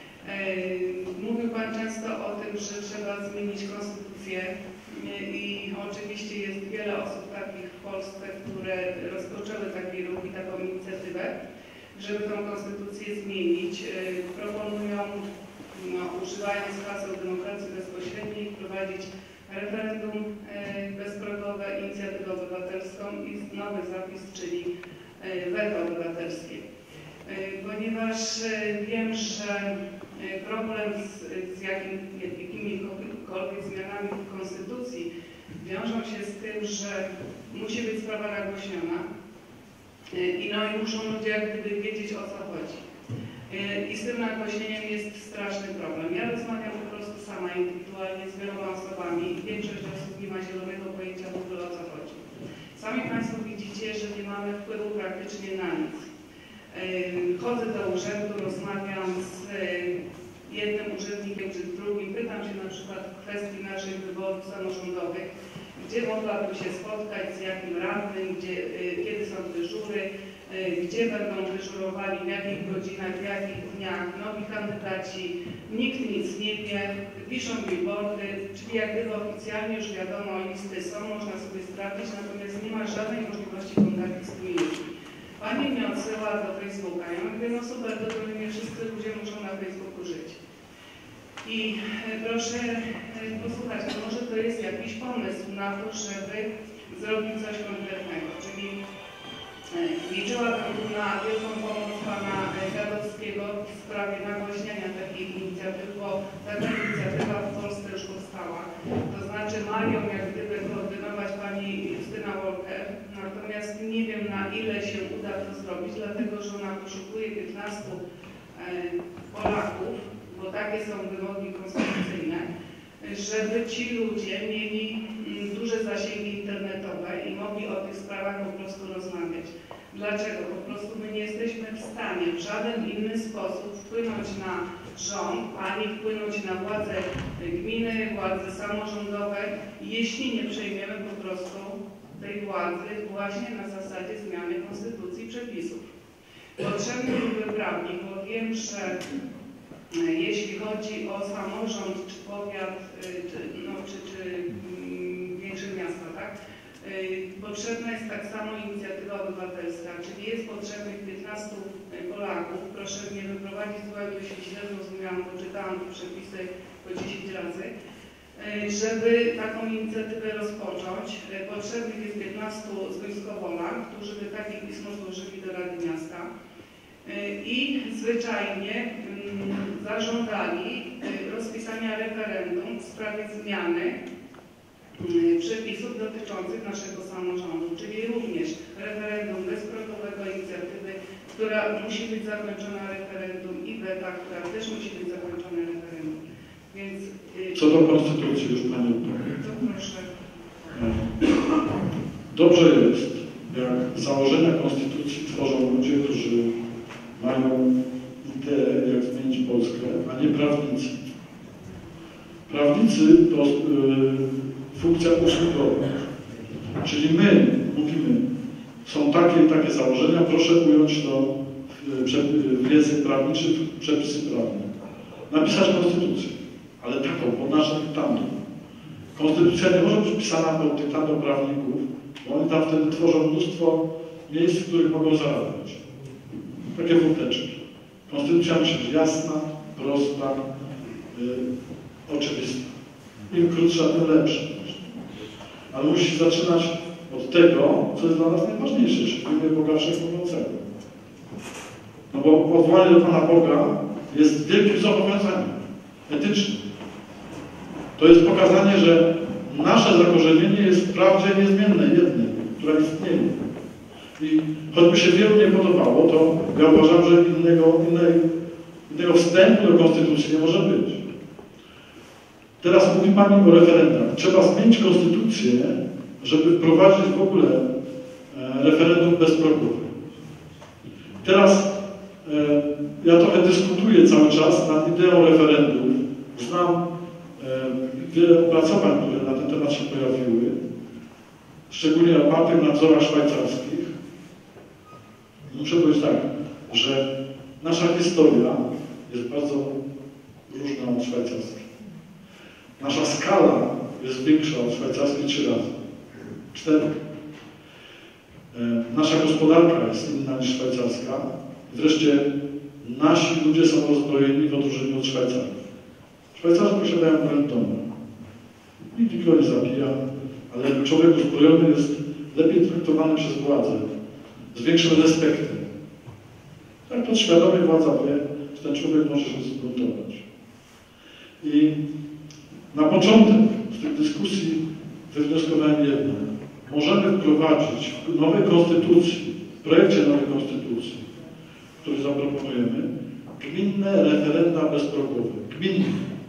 Mówił Pan często o tym, że trzeba zmienić konstytucję i oczywiście jest wiele osób takich w Polsce, które rozpoczęły taki ruch i taką inicjatywę, żeby tą konstytucję zmienić. Proponują, no, używając haseł demokracji bezpośredniej, wprowadzić referendum bezprogowe, inicjatywę obywatelską i nowy zapis, czyli weto obywatelskie. Ponieważ wiem, że problem z, z jakim, jakimikolwiek zmianami w konstytucji wiążą się z tym, że musi być sprawa nagłośniona i, no, i muszą ludzie jak gdyby wiedzieć, o co chodzi. I z tym nagłośnieniem jest straszny problem. Ja rozmawiam po prostu sama indywidualnie z wieloma osobami i większość osób nie ma zielonego pojęcia w ogóle, o co chodzi. Sami Państwo widzicie, że nie mamy wpływu praktycznie na nic. Chodzę do urzędu, rozmawiam z jednym urzędnikiem czy z drugim, pytam się na przykład w kwestii naszych wyborów samorządowych, gdzie mogłabym się spotkać, z jakim radnym, gdzie, kiedy są dyżury, gdzie będą dyżurowali, w jakich godzinach, w jakich dniach, nowi kandydaci, nikt nic nie wie, piszą billboardy, czyli jak gdyby oficjalnie już wiadomo, listy są, można sobie sprawdzić, natomiast nie ma żadnej możliwości kontaktu z tymi ludźmi. Pani mnie odsyła do Facebooka. Ja mówię, no super, to nie wszyscy ludzie muszą na Facebooku żyć. I proszę posłuchać, no może to jest jakiś pomysł na to, żeby zrobić coś konkretnego. Czyli liczyłabym tu na wielką pomoc Pana Gadowskiego w sprawie nagłaśniania takich inicjatyw, bo taka inicjatywa w Polsce już powstała. To znaczy mają jak gdyby koordynować Pani Justyna Walker, natomiast nie wiem, na ile się uda to zrobić, dlatego że ona poszukuje piętnastu Polaków, bo takie są wymogi konstytucyjne, żeby ci ludzie mieli duże zasięgi internetowe i mogli o tych sprawach po prostu rozmawiać. Dlaczego? Po prostu my nie jesteśmy w stanie w żaden inny sposób wpłynąć na rząd, ani wpłynąć na władze gminy, władze samorządowe, jeśli nie przejmiemy po prostu tej władzy właśnie na zasadzie zmiany konstytucji i przepisów. Potrzebny byłby prawnik, bo wiem, że jeśli chodzi o samorząd, czy powiat, czy, no, czy, czy większe miasta, tak? Potrzebna jest tak samo inicjatywa obywatelska, czyli jest potrzebnych piętnastu Polaków. Proszę mnie wyprowadzić z błędu, jeśli źle zrozumiałam, bo czytałam te przepisy po dziesięć razy. Żeby taką inicjatywę rozpocząć, potrzebnych jest piętnastu związkowola, którzy by takie pismo złożyli do Rady Miasta i zwyczajnie zażądali rozpisania referendum w sprawie zmiany przepisów dotyczących naszego samorządu, czyli również referendum bezprogowego inicjatywy, która musi być zakończona referendum i weta, która też musi być zakończona referendum. Więc, Co do konstytucji już Pani odpowie. To proszę. Dobrze jest, jak założenia konstytucji tworzą ludzie, którzy mają ideę, jak zmienić Polskę, a nie prawnicy. Prawnicy to y, funkcja usługowa. Czyli my mówimy, są takie i takie założenia, proszę ująć to w język prawniczy, przepisy prawne. Napisać konstytucję, ale taką, pod naszym dyktandem. Konstytucja nie może być pisana pod dyktandem prawników, bo oni tam wtedy tworzą mnóstwo miejsc, w których mogą zarabiać. Takie wódeczki. Konstytucja musi być jasna, prosta, yy, oczywista. Im krótsza, tym lepsza. Ale musi zaczynać od tego, co jest dla nas najważniejsze, czyli imię Boga Wszechmogącego. No bo odwołanie do Pana Boga jest wielkim zobowiązaniem etycznym. To jest pokazanie, że nasze zakorzenienie jest w prawdzie niezmiennej, jednej, która istnieje. I choćby się wielu nie podobało, to ja uważam, że innego, innej, innego wstępu do Konstytucji nie może być. Teraz mówi Pani o referendach. Trzeba zmienić Konstytucję, żeby wprowadzić w ogóle referendum bezprogowe. Teraz e, ja trochę dyskutuję cały czas nad ideą referendum. Znam e, wiele opracowań, które na ten temat się pojawiły, szczególnie opartych na wzorach szwajcarskich. Muszę powiedzieć tak, że nasza historia jest bardzo różna od szwajcarskiej. Nasza skala jest większa od szwajcarskiej trzy razy. Cztery. Nasza gospodarka jest inna niż szwajcarska. Wreszcie nasi ludzie są rozbrojeni w odróżnieniu od Szwajcarów. Szwajcarzy posiadają broń domu. Nikt nikogo nie zabija, ale człowiek uzbrojony jest lepiej traktowany przez władzę, z większym respektem. Tak podświadomie władza wie, że ten człowiek może się zbuntować. I na początek z tych dyskusji wywnioskowałem jedno. Możemy wprowadzić w nowej konstytucji, w projekcie nowej konstytucji, który zaproponujemy, gminne referenda bezprogowe. Gminne.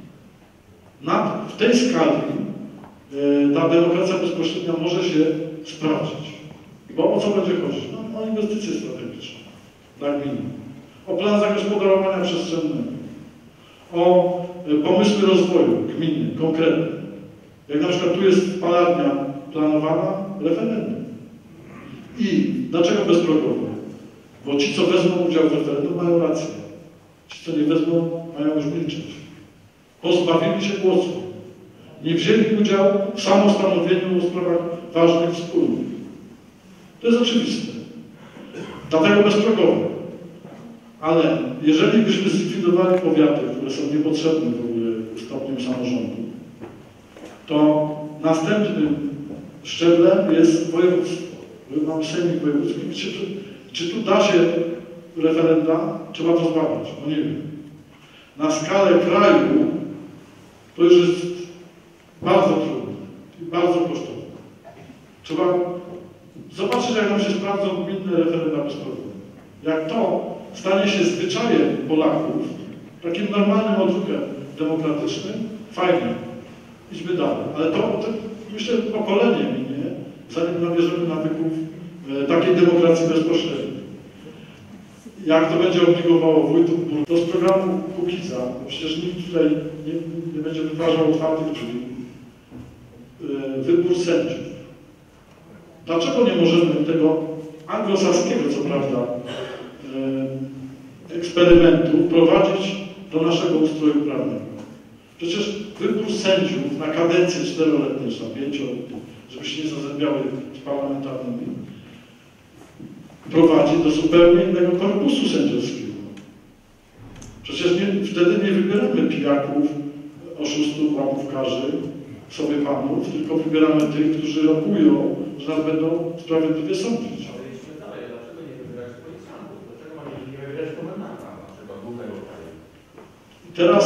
Na, w tej skali e, ta demokracja bezpośrednia może się sprawdzić. Bo o co będzie chodzić? No, o inwestycje strategiczne dla gminy. O plan zagospodarowania przestrzennego. O e, pomysły rozwoju gminy, konkretne. Jak na przykład tu jest spalarnia planowana, referendum. I dlaczego bezprogowe? Bo ci, co wezmą udział w referendum, mają rację. Ci, co nie wezmą, mają już milczeć. Pozbawili się głosu. Nie wzięli udziału w samostanowieniu w sprawach ważnych wspólnych. To jest oczywiste. Dlatego bezprogowe. Ale jeżeli byśmy zlikwidowali powiaty, które są niepotrzebne w ogóle stopniem samorządu, to następnym szczeblem jest województwo. Mamy sejmik wojewódzki. Czy tu, czy tu da się referenda? Trzeba to zbadać. No nie wiem. Na skalę kraju to już jest bardzo trudne i bardzo kosztowne. Trzeba zobaczyć, jak nam się sprawdzą gminne referenda bezprogowe. Jak to stanie się zwyczajem Polaków, takim normalnym odruchem demokratycznym, fajnie. Idźmy dalej. Ale to, to myślę, pokolenie minie, zanim nabierzemy nawyków e, takiej demokracji bezpośredniej. Jak to będzie obligowało wójtów, to z programu Kukiza, bo przecież nikt tutaj nie, nie będzie wyważał otwartych drzwi, e, wybór sędziów. Dlaczego nie możemy tego anglosaskiego, co prawda, e, eksperymentu wprowadzić do naszego ustroju prawnego? Przecież wybór sędziów na kadencję czteroletnią, czy pięcioletnią, żeby się nie zazębiały z parlamentarnymi, prowadzi do zupełnie innego korpusu sędziowskiego. Przecież nie, wtedy nie wybieramy pijaków, oszustów, łapówkarzy, sobie panów, tylko wybieramy tych, którzy rokują, że nas będą sprawiedliwie sądzić. Ale jeszcze dalej, dlaczego nie wybierać policjantów? Dlaczego mamy nie wybierać komendanta na przykład głównego kraju? Teraz...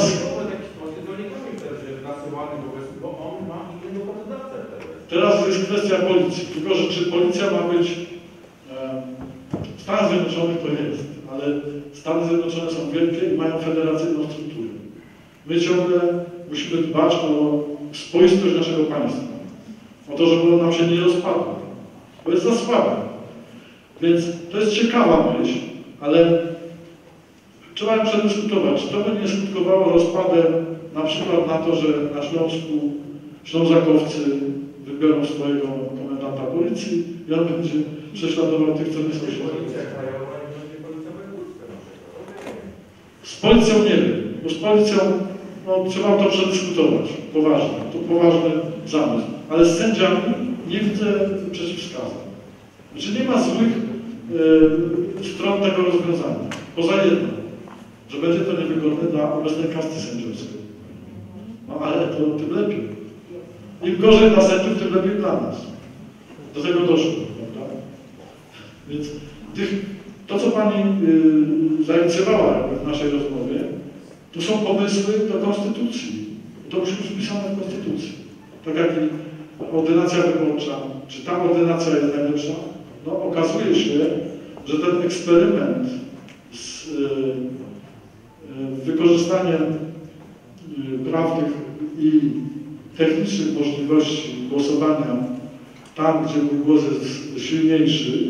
bo on ma innego pracodawcę wtedy. Teraz jest kwestia policji, tylko że czy policja ma być... E, w Stanach Zjednoczonych to jest, ale Stany Zjednoczone są wielkie i mają federacyjną strukturę. My ciągle musimy dbać o spoistość naszego państwa. O to, żeby ono nam się nie rozpadło. To jest za słabe. Więc to jest ciekawa myśl, ale trzeba ją przedyskutować. Czy to by nie skutkowało rozpadem na przykład na to, że na Śląsku Ślązakowcy wybiorą swojego komendanta policji i on będzie prześladował tych, co nie są Ślązacy. Z policją nie wiem, bo z policją no, trzeba to przedyskutować, poważnie, to poważny zamysł. Ale z sędziami nie widzę przeciwwskazań. Znaczy nie ma złych y, stron tego rozwiązania, poza jedną, że będzie to niewygodne dla obecnej kasty sędziowskiej. No ale to tym lepiej. Im gorzej dla sędziów, tym lepiej dla nas. Do tego doszło, prawda? Więc tych, to, co Pani y, zainicjowała w naszej rozmowie, to są pomysły do konstytucji. To musi być wpisane w konstytucji. Tak jak i ordynacja wyborcza, czy ta ordynacja jest najlepsza, no okazuje się, że ten eksperyment z y, y, wykorzystaniem y, prawnych i technicznych możliwości głosowania tam, gdzie mój głos jest silniejszy,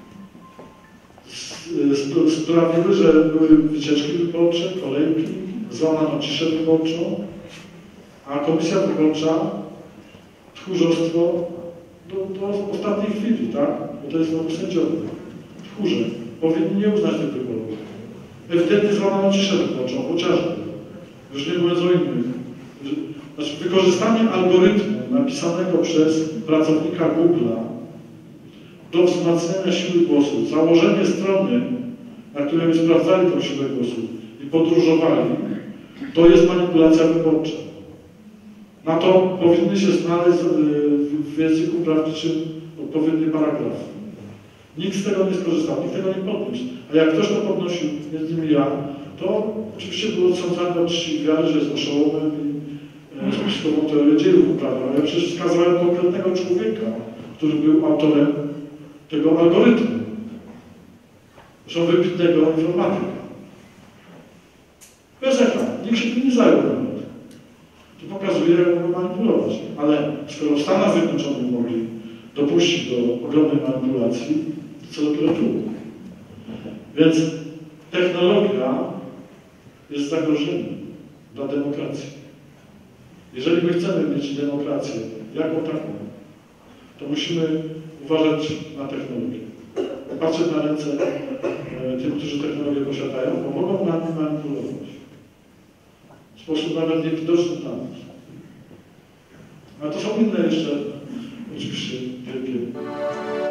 sprawiły, że były wycieczki wyborcze, kolejki, złamano ciszę wyborczą, a komisja wyborcza, tchórzostwo do, do ostatniej chwili, tak? Bo to jest nowy sędziowie. Tchórze powinni nie uznać tych wyborów. Ewidentnie złamano ciszę wyborczą, chociażby. Już nie mówiąc o innych. Znaczy, wykorzystanie algorytmu napisanego przez pracownika Google'a do wzmacniania siły głosu, założenie strony, na której sprawdzali tą siłę głosu i podróżowali, to jest manipulacja wyborcza. Na to powinny się znaleźć w języku prawniczym odpowiedni paragraf. Nikt z tego nie skorzystał, nikt tego nie podniósł. A jak ktoś to podnosił, między innymi ja, to oczywiście było odsądzane od czci wiary, że jest oszołomem i spiskową teorię dziejów uprawiał. Ja przecież wskazałem konkretnego człowieka, który był autorem tego algorytmu. Zresztą wybitnego informatyka. Bez ekran. Nikt się tym nie zajął nawet. To pokazuje, jak mogą manipulować. Ale skoro w Stanach Zjednoczonych mogli dopuścić do ogromnej manipulacji, to co dopiero tu. Więc technologia jest zagrożeniem dla demokracji. Jeżeli my chcemy mieć demokrację jaką taką, to musimy uważać na technologię. Patrzeć na ręce e, tym, którzy technologię posiadają, bo mogą nami manipulować. W sposób nawet niewidoczny dla nas. Ale to są inne jeszcze, oczywiście, wielkie